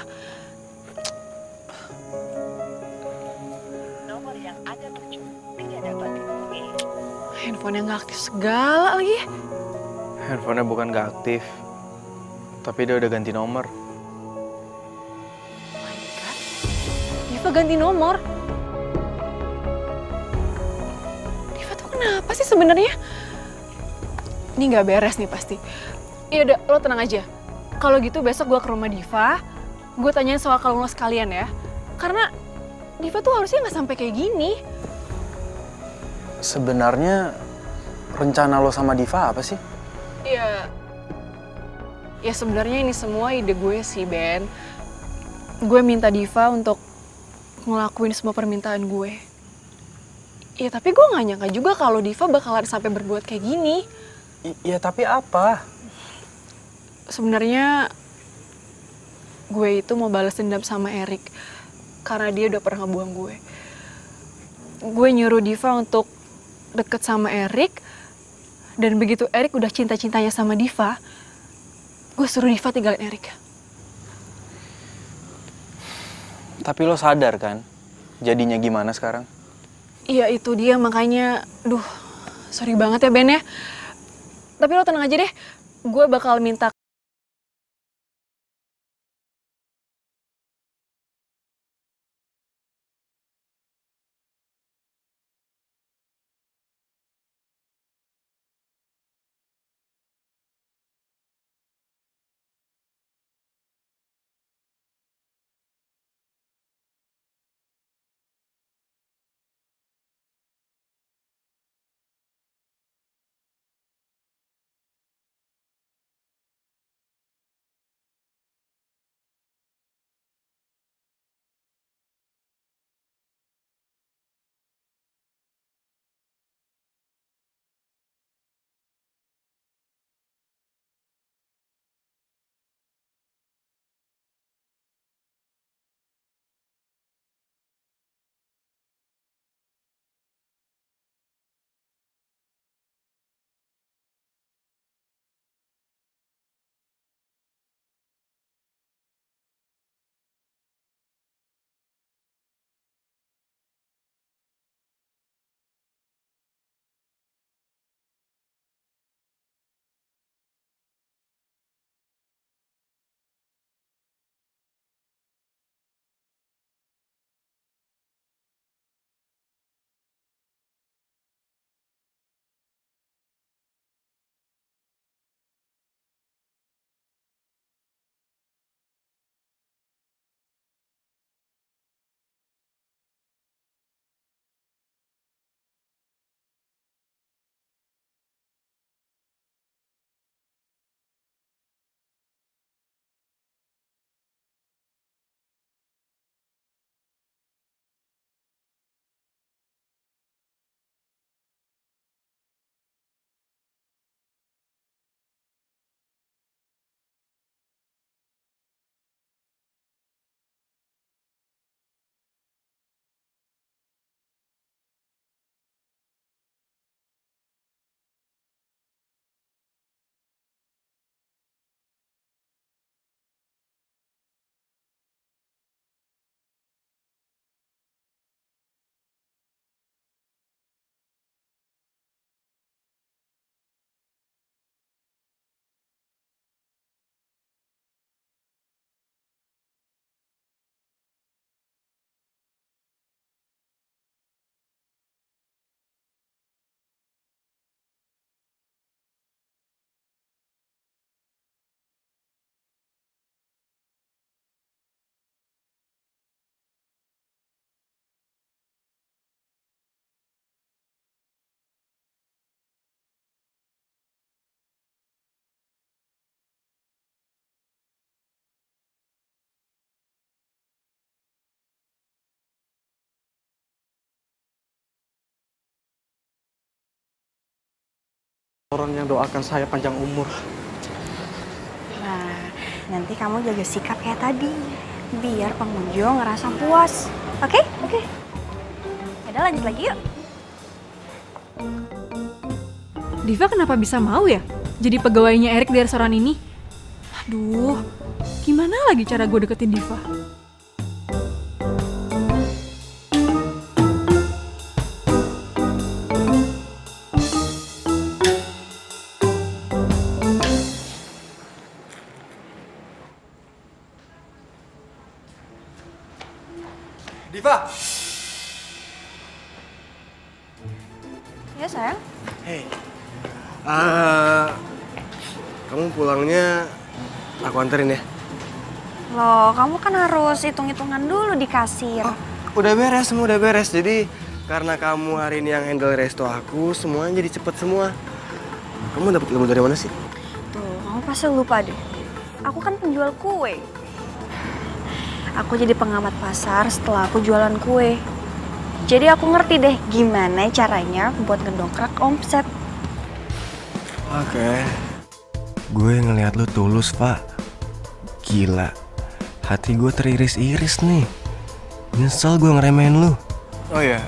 Nomor yang Anda tuju tidak dapat dihubungi. Handphonenya nggak aktif segala lagi. Handphonenya bukan gak aktif, tapi dia udah ganti nomor. Diva ganti nomor. Diva tuh kenapa sih sebenarnya? Ini nggak beres nih pasti. Ya udah, lo tenang aja. Kalau gitu besok gue ke rumah Diva, gue tanyain soal kalung lo sekalian ya. Karena Diva tuh harusnya nggak sampai kayak gini. Sebenarnya rencana lo sama Diva apa sih? Ya, ya sebenarnya ini semua ide gue sih, Ben. Gue minta Diva untuk ngelakuin semua permintaan gue. Ya tapi gue gak nyangka juga kalau Diva bakalan sampai berbuat kayak gini. Iya tapi apa? Sebenarnya gue itu mau balas dendam sama Erik karena dia udah pernah ngebuang gue. Gue nyuruh Diva untuk deket sama Erik, dan begitu Erik udah cinta-cintanya sama Diva, gue suruh Diva tinggalin Erik. Tapi lo sadar kan jadinya gimana sekarang? Iya itu dia, makanya duh sorry banget ya Ben ya. Tapi lo tenang aja deh, gue bakal minta orang yang doakan saya panjang umur. Nah, nanti kamu jaga sikap kayak tadi, biar pengunjung ngerasa puas. Oke? Oke. Yaudah lanjut lagi yuk. Diva kenapa bisa mau ya jadi pegawainya Erik di restoran ini? Aduh, gimana lagi cara gue deketin Diva? Diva! Ya sayang. Hei, uh, kamu pulangnya aku anterin ya? Loh, kamu kan harus hitung-hitungan dulu di kasir. Oh, udah beres, semua udah beres. Jadi Karena kamu hari ini yang handle resto aku, semuanya jadi cepet semua. Kamu dapat ilmu dari mana sih? Tuh, kamu pasti lupa deh. Aku kan penjual kue. Aku jadi pengamat pasar setelah aku jualan kue. Jadi aku ngerti deh gimana caranya buat ngedongkrak omset. Oke. Gue ngelihat lu tulus, Pak. Gila. Hati gue teriris-iris nih. Nyesel gue ngeremehin lu. Oh ya.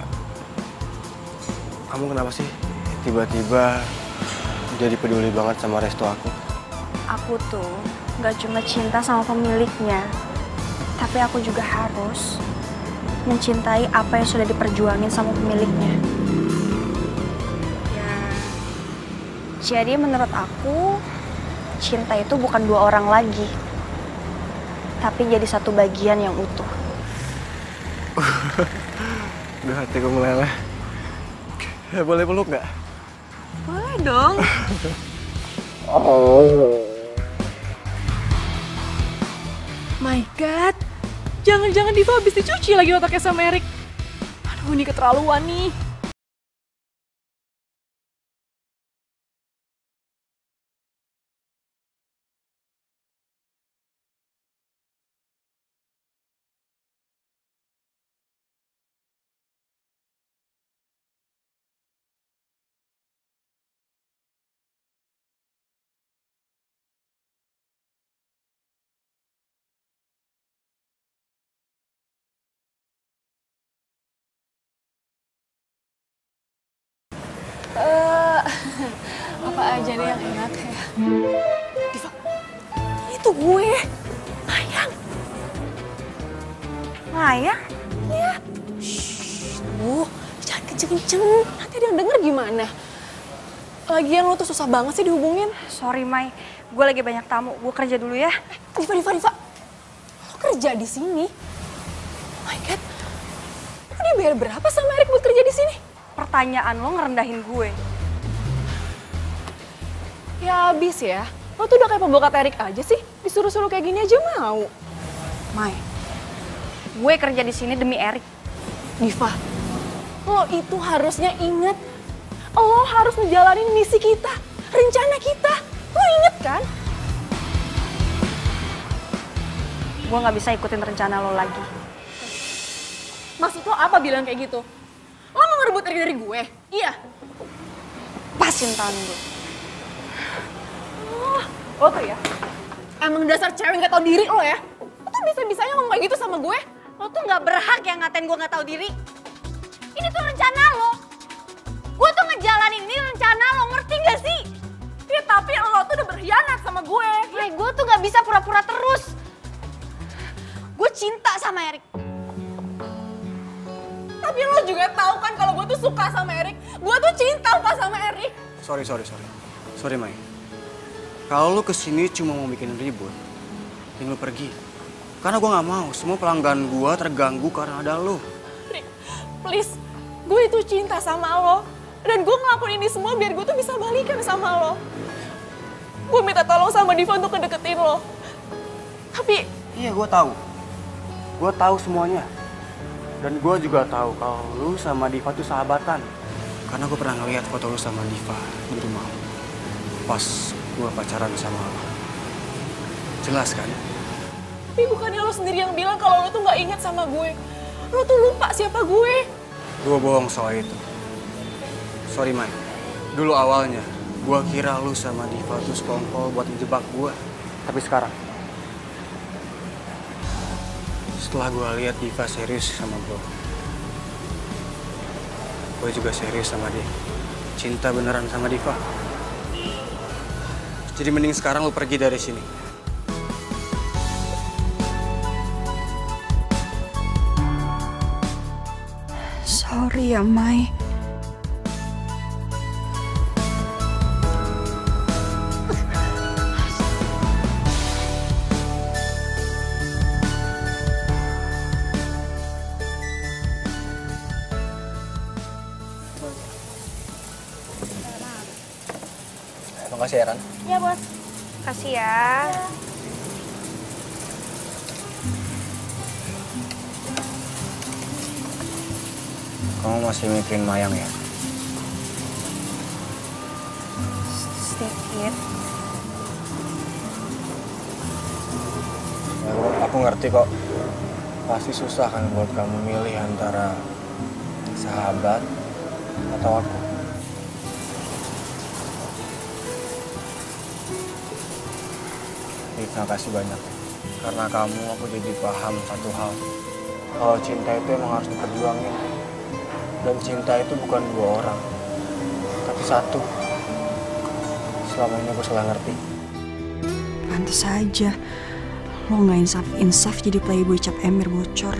Kamu kenapa sih tiba-tiba jadi peduli banget sama resto aku? Aku tuh gak cuma cinta sama pemiliknya, tapi aku juga harus mencintai apa yang sudah diperjuangin sama pemiliknya. Ya, jadi menurut aku, cinta itu bukan dua orang lagi, tapi jadi satu bagian yang utuh. Udah hatiku meleleh. Ya, boleh peluk nggak? Boleh dong. My God, jangan-jangan Diva habis dicuci lagi otaknya sama Erik. Aduh, ini keterlaluan nih. Uh, apa aja deh yang enak ya. Diva, itu gue. Mayang. Mayang? Ya. Shh, tuh, jangan kenceng-kenceng. Nanti ada yang denger gimana? Lagian lo tuh susah banget sih dihubungin. Sorry, Mai. Gue lagi banyak tamu. Gue kerja dulu ya. Diva, Diva, Diva. Lo kerja di sini? Oh my God. Lo dibayar berapa sama Erik buat kerja di sini? Pertanyaan lo ngerendahin gue. Ya abis ya. Lo tuh udah kayak pembokat Erik aja sih. Disuruh-suruh kayak gini aja mau. Mai, gue kerja di sini demi Erik. Diva, lo itu harusnya inget. Lo harus ngejalanin misi kita, rencana kita. Lo inget kan? Gue gak bisa ikutin rencana lo lagi. Maksud lo apa bilang kayak gitu? Lo mau ngerebut Erik dari gue? Iya. Pasin tangan gue. Oh, lo tuh ya, emang dasar cewek gak tau diri lo ya. Lo tuh bisa-bisanya ngomong kayak gitu sama gue. Lo tuh gak berhak yang ngatain gue gak tahu diri. Ini tuh rencana lo. Gue tuh ngejalanin ini rencana lo, ngerti gak sih? Ya tapi lo tuh udah berkhianat sama gue. Hey, gue tuh gak bisa pura-pura terus. Gue cinta sama Erik. Tapi lo juga tahu kan kalau gue tuh suka sama Erik. Gue tuh cinta apa sama Erik. Sorry, sorry, sorry. Sorry, Mai. Kalau lu kesini cuma mau bikin ribut, tinggal lu pergi. Karena gue gak mau semua pelanggan gue terganggu karena ada lu. Rick, please. Gue itu cinta sama lo. Dan gue ngelakuin ini semua biar gue tuh bisa balikan sama lo. Gue minta tolong sama Diva untuk ngedeketin lo. Tapi... Iya, gue tahu. Gue tahu semuanya. Dan gue juga tahu kalau lu sama Diva tuh sahabatan. Karena gue pernah ngeliat foto lu sama Diva di rumah. Pas gue pacaran sama lo. Jelas kan? Tapi bukannya lo sendiri yang bilang kalau lo tuh gak ingat sama gue. Lo tuh lupa siapa gue. Gue bohong soal itu. Sorry, Mai. Dulu awalnya, gue kira lu sama Diva tuh sekongkol buat ngejebak gue. Tapi sekarang, setelah gue lihat Diva serius sama gue, gue juga serius sama dia. Cinta beneran sama Diva. Jadi mending sekarang lu pergi dari sini. Sorry ya, Mai. Makasih ya, Ran. Iya, Bos. Kasih ya. Kamu masih mikirin Mayang ya? Sedikit. Ya, aku ngerti kok. Pasti susah kan buat kamu milih antara sahabat atau aku. Terima kasih banyak. Karena kamu aku jadi paham satu hal. Kalau cinta itu emang harus diperjuangin. Dan cinta itu bukan dua orang, tapi satu. Selama ini aku salah ngerti. Pantes aja lo nggak insaf-insaf jadi playboy cap emir bocor.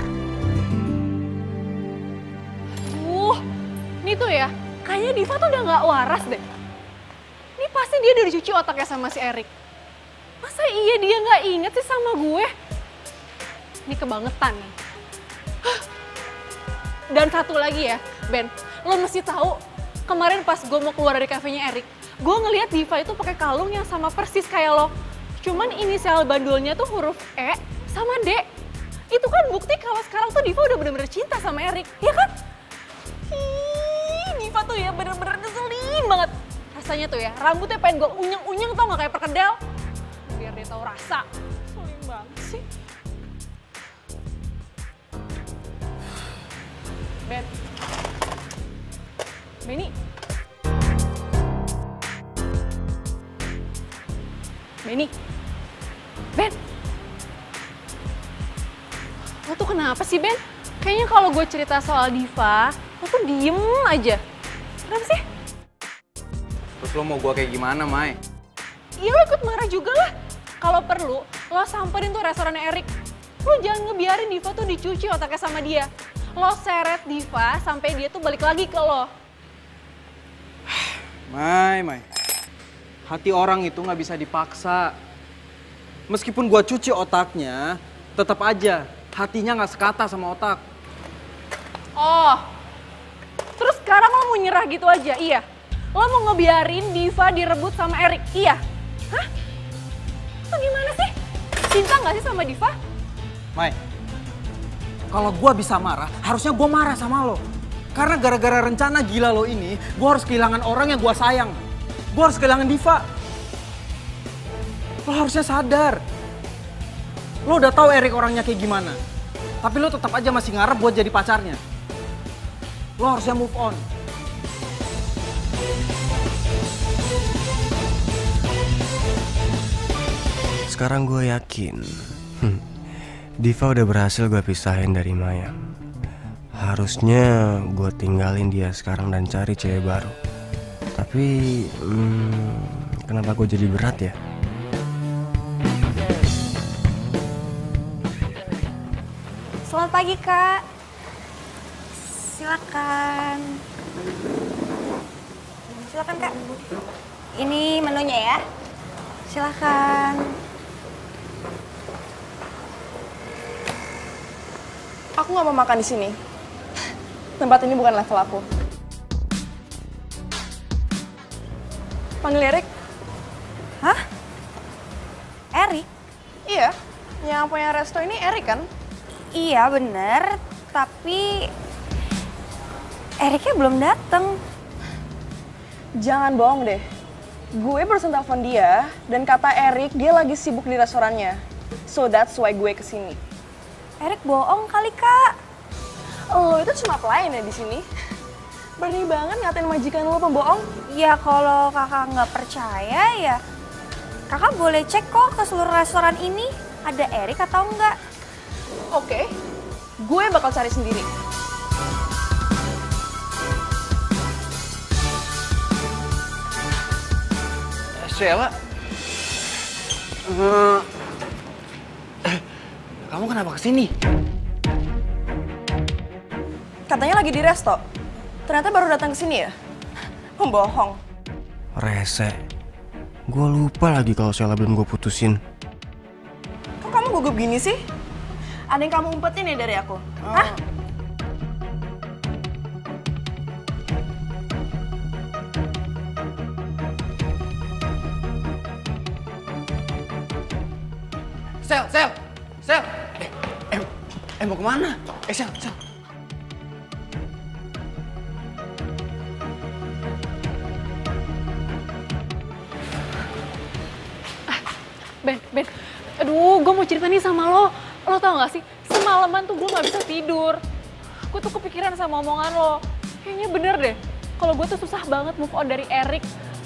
Uh, ini tuh ya, kayaknya Diva tuh udah nggak waras deh. Ini pasti dia udah dicuci otaknya sama si Erik. Masa iya dia nggak inget sih sama gue? Ini kebangetan nih. Dan satu lagi ya, Ben, lo mesti tahu kemarin pas gue mau keluar dari kafenya Erik, gue ngeliat Diva itu pakai kalung yang sama persis kayak lo. Cuman inisial bandulnya tuh huruf E sama D. Itu kan bukti kalau sekarang tuh Diva udah bener-bener cinta sama Erik, ya kan? Ih, Diva tuh ya bener-bener ngeselin banget. Rasanya tuh ya, rambutnya pengen gue unyeng-unyeng tau gak kayak perkedel. Biar dia tahu rasa. Ngeselin banget sih. Ben. Benny. Benny. Ben. Lo tuh kenapa sih, Ben? Kayaknya kalau gue cerita soal Diva, lo tuh diem aja. Kenapa sih? Terus lo mau gue kayak gimana, Mai? Iya, lo ikut marah juga lah. Kalau perlu, lo samperin tuh restorannya Erik. Lo jangan ngebiarin Diva tuh dicuci otaknya sama dia. Lo seret Diva sampai dia tuh balik lagi ke lo. Mai, Mai. Hati orang itu nggak bisa dipaksa. Meskipun gua cuci otaknya, tetap aja hatinya nggak sekata sama otak. Oh, terus sekarang lo mau nyerah gitu aja, iya? Lo mau ngebiarin Diva direbut sama Erik, iya? Hah? Itu gimana sih? Cinta nggak sih sama Diva? Mai, kalau gue bisa marah, harusnya gue marah sama lo. Karena gara-gara rencana gila lo ini, gue harus kehilangan orang yang gue sayang. Gue harus kehilangan Diva. Lo harusnya sadar. Lo udah tahu Erik orangnya kayak gimana. Tapi lo tetap aja masih ngarep buat jadi pacarnya. Lo harusnya move on. Sekarang gue yakin. Hmm. Diva udah berhasil gue pisahin dari Maya. Harusnya gue tinggalin dia sekarang dan cari cewek baru. Tapi hmm, kenapa gue jadi berat ya? Selamat pagi, Kak. Silakan. Silakan, Kak. Ini menunya ya. Silakan. Aku nggak mau makan di sini. Tempat ini bukan level aku. Panggil Erik. Hah? Erik? Iya, yang punya resto ini Erik kan? Iya bener, tapi Eriknya belum dateng. Jangan bohong deh. Gue barusan telepon dia dan kata Erik dia lagi sibuk di restorannya. So that's why gue kesini. Erik bohong kali, Kak. Lo itu cuma pelayan ya di sini. Berani banget ngatain majikan lo pembohong. Ya kalau kakak nggak percaya ya kakak boleh cek kok ke seluruh restoran ini ada Erik atau enggak. Oke, gue bakal cari sendiri. Sheila, uh, kamu kenapa kesini? Katanya lagi di resto. Ternyata baru datang ke sini ya? Pembohong. Rese. Gue lupa lagi kalau Sheila belum gue putusin. Kok kamu gugup gini sih? Ada yang kamu umpetin ya dari aku? Oh. Hah? Sel, Sel, Sel. Eh, eh, eh mau kemana? Eh, Sel, Sel. Ben, Ben. Aduh, gue mau cerita nih sama lo. Lo tau gak sih, semalaman tuh gue gak bisa tidur. Gue tuh kepikiran sama omongan lo. Kayaknya bener deh, kalau gue tuh susah banget move on dari Erik.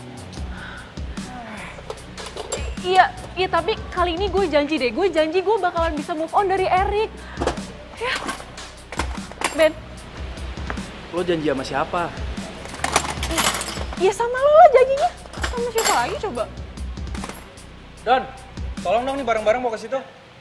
Iya, iya tapi kali ini gue janji deh, gue janji gue bakalan bisa move on dari Erik. Ya, Ben. Lo janji sama siapa? Iya sama lo lah janjinya. Sama siapa lagi coba? Don, tolong dong nih bareng-bareng mau ke situ.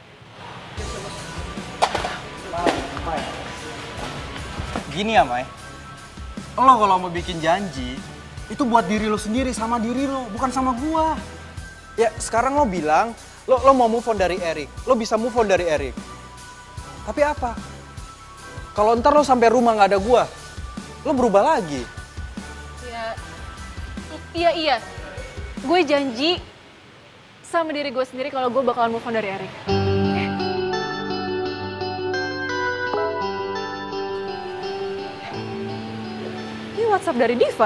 Gini ya, Mai. Lo kalau mau bikin janji, itu buat diri lo sendiri sama diri lo, bukan sama gua. Ya, sekarang lo bilang, lo, lo mau move on dari Erik. Lo bisa move on dari Erik. Tapi apa? Kalau ntar lo sampai rumah nggak ada gua, lo berubah lagi. Iya, iya, iya. Gue janji sama diri gue sendiri kalau gue bakalan move on dari Erik. Ini WhatsApp dari Diva.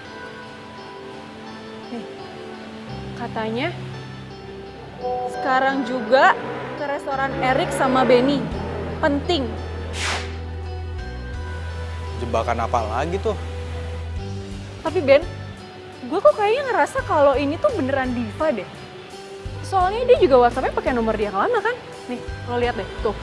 Nih, katanya sekarang juga ke restoran Erik sama Benny. Penting. Jebakan apa lagi tuh? Tapi Ben, gue kok kayaknya ngerasa kalau ini tuh beneran Diva deh. Soalnya dia juga WhatsApp-nya pakai nomor dia yang lama kan? Nih, lo lihat deh, tuh.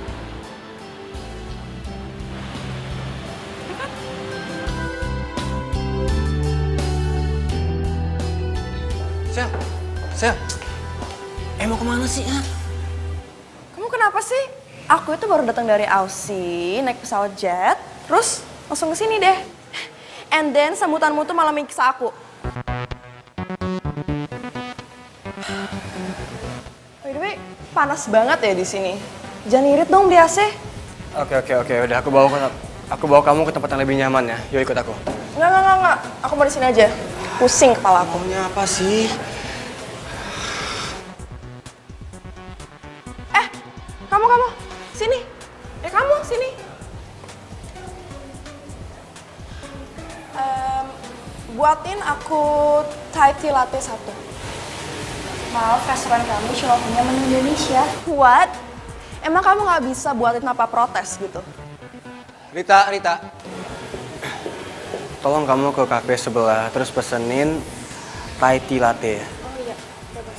Sel, Sel, eh mau kemana sih, ha? Kamu kenapa sih? Aku itu baru datang dari Aussie, naik pesawat jet, terus langsung ke sini deh. And then sambutanmu tuh malah miksa aku. By the way, panas banget ya di sini. Jangan irit dong di A C. Oke, oke, oke. Udah aku bawa aku bawa kamu ke tempat yang lebih nyaman ya. Yuk ikut aku. Enggak, enggak, enggak, enggak. Aku mau di sini aja. Pusing kepala aku. Maunya apa sih? Eh, kamu, kamu. Sini. Eh, kamu, sini. Um, buatin aku Thai tea latte satu. Maaf, restoran kami cuma punya menu Indonesia. What? Emang kamu nggak bisa buatin apa protes gitu? Rita, Rita. Tolong kamu ke kafe sebelah, terus pesenin Thai tea latte ya. Oh iya, bagus.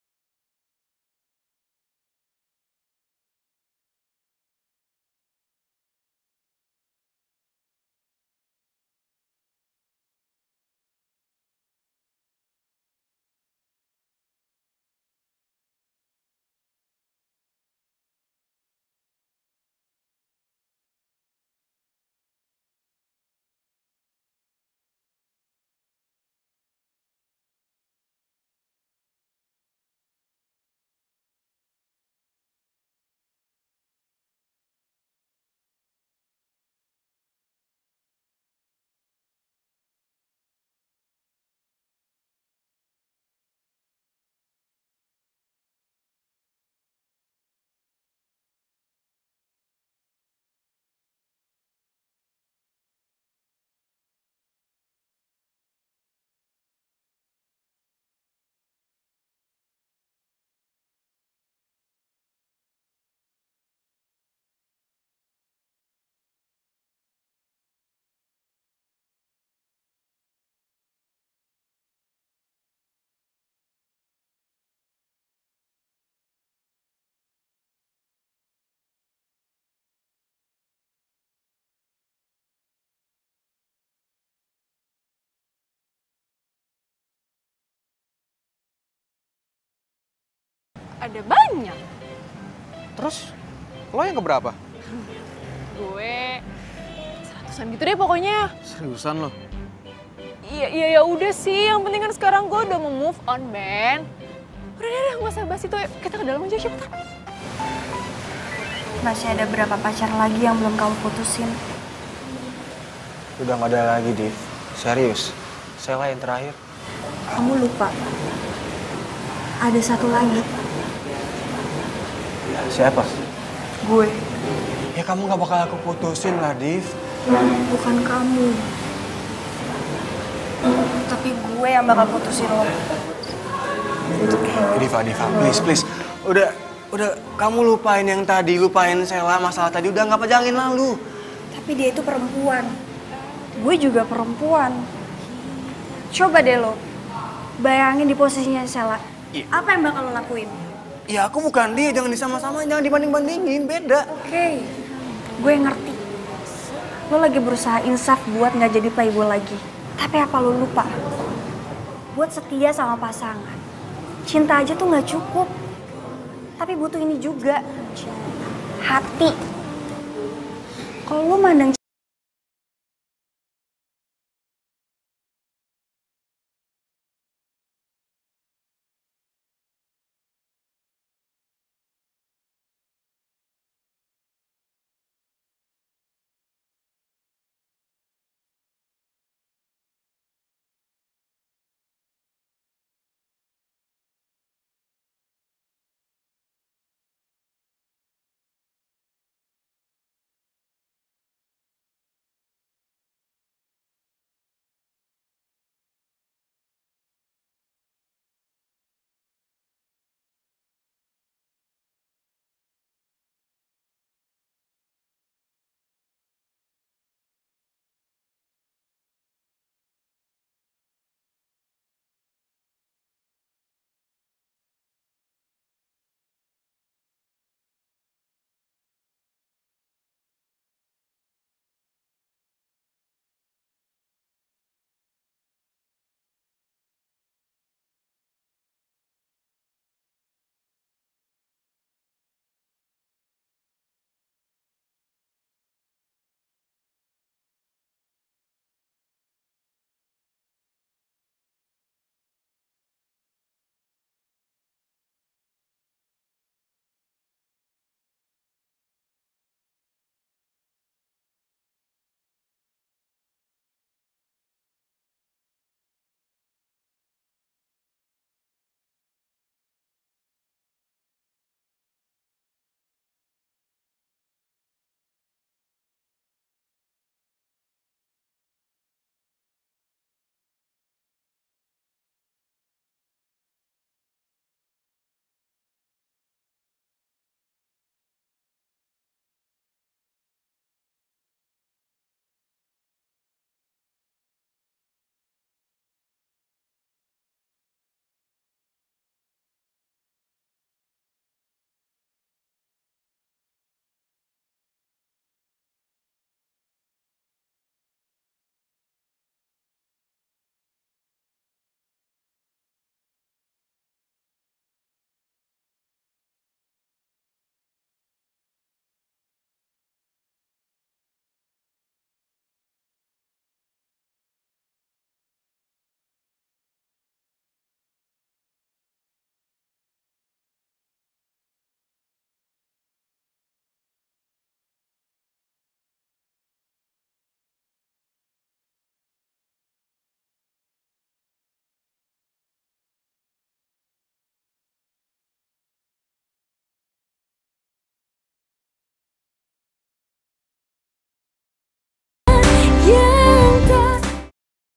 Ada banyak. Terus, lo yang keberapa? Gue seratusan gitu deh pokoknya. Seriusan lo? Iya, iya ya udah sih. Yang penting kan sekarang gue udah mau move on, Ben. Udah deh, nggak usah bahas itu. Kita ke dalam aja cepetan. Masih ada berapa pacar lagi yang belum kamu putusin? Udah nggak ada lagi, Div. Serius. Sela yang terakhir. Kamu lupa. Ada satu lagi. Siapa? Gue. Ya kamu nggak bakal aku putusin lah, Div. Bukan kamu. Tapi gue yang bakal putusin lo. Diva, Diva, please, please. Udah, udah, kamu lupain yang tadi, lupain Sela, masalah tadi, udah nggak pejangin lalu. Tapi dia itu perempuan. Gue juga perempuan. Coba deh lo, bayangin di posisinya Sela. Iya. Apa yang bakal lo lakuin? Ya aku bukan dia, jangan disama-samain, jangan dibanding-bandingin, beda. Oke, okay. Gue ngerti. Lo lagi berusaha insaf buat nggak jadi playboy lagi. Tapi apa lo lupa? Buat setia sama pasangan. Cinta aja tuh nggak cukup. Tapi butuh ini juga. Hati. Kalau lo mandang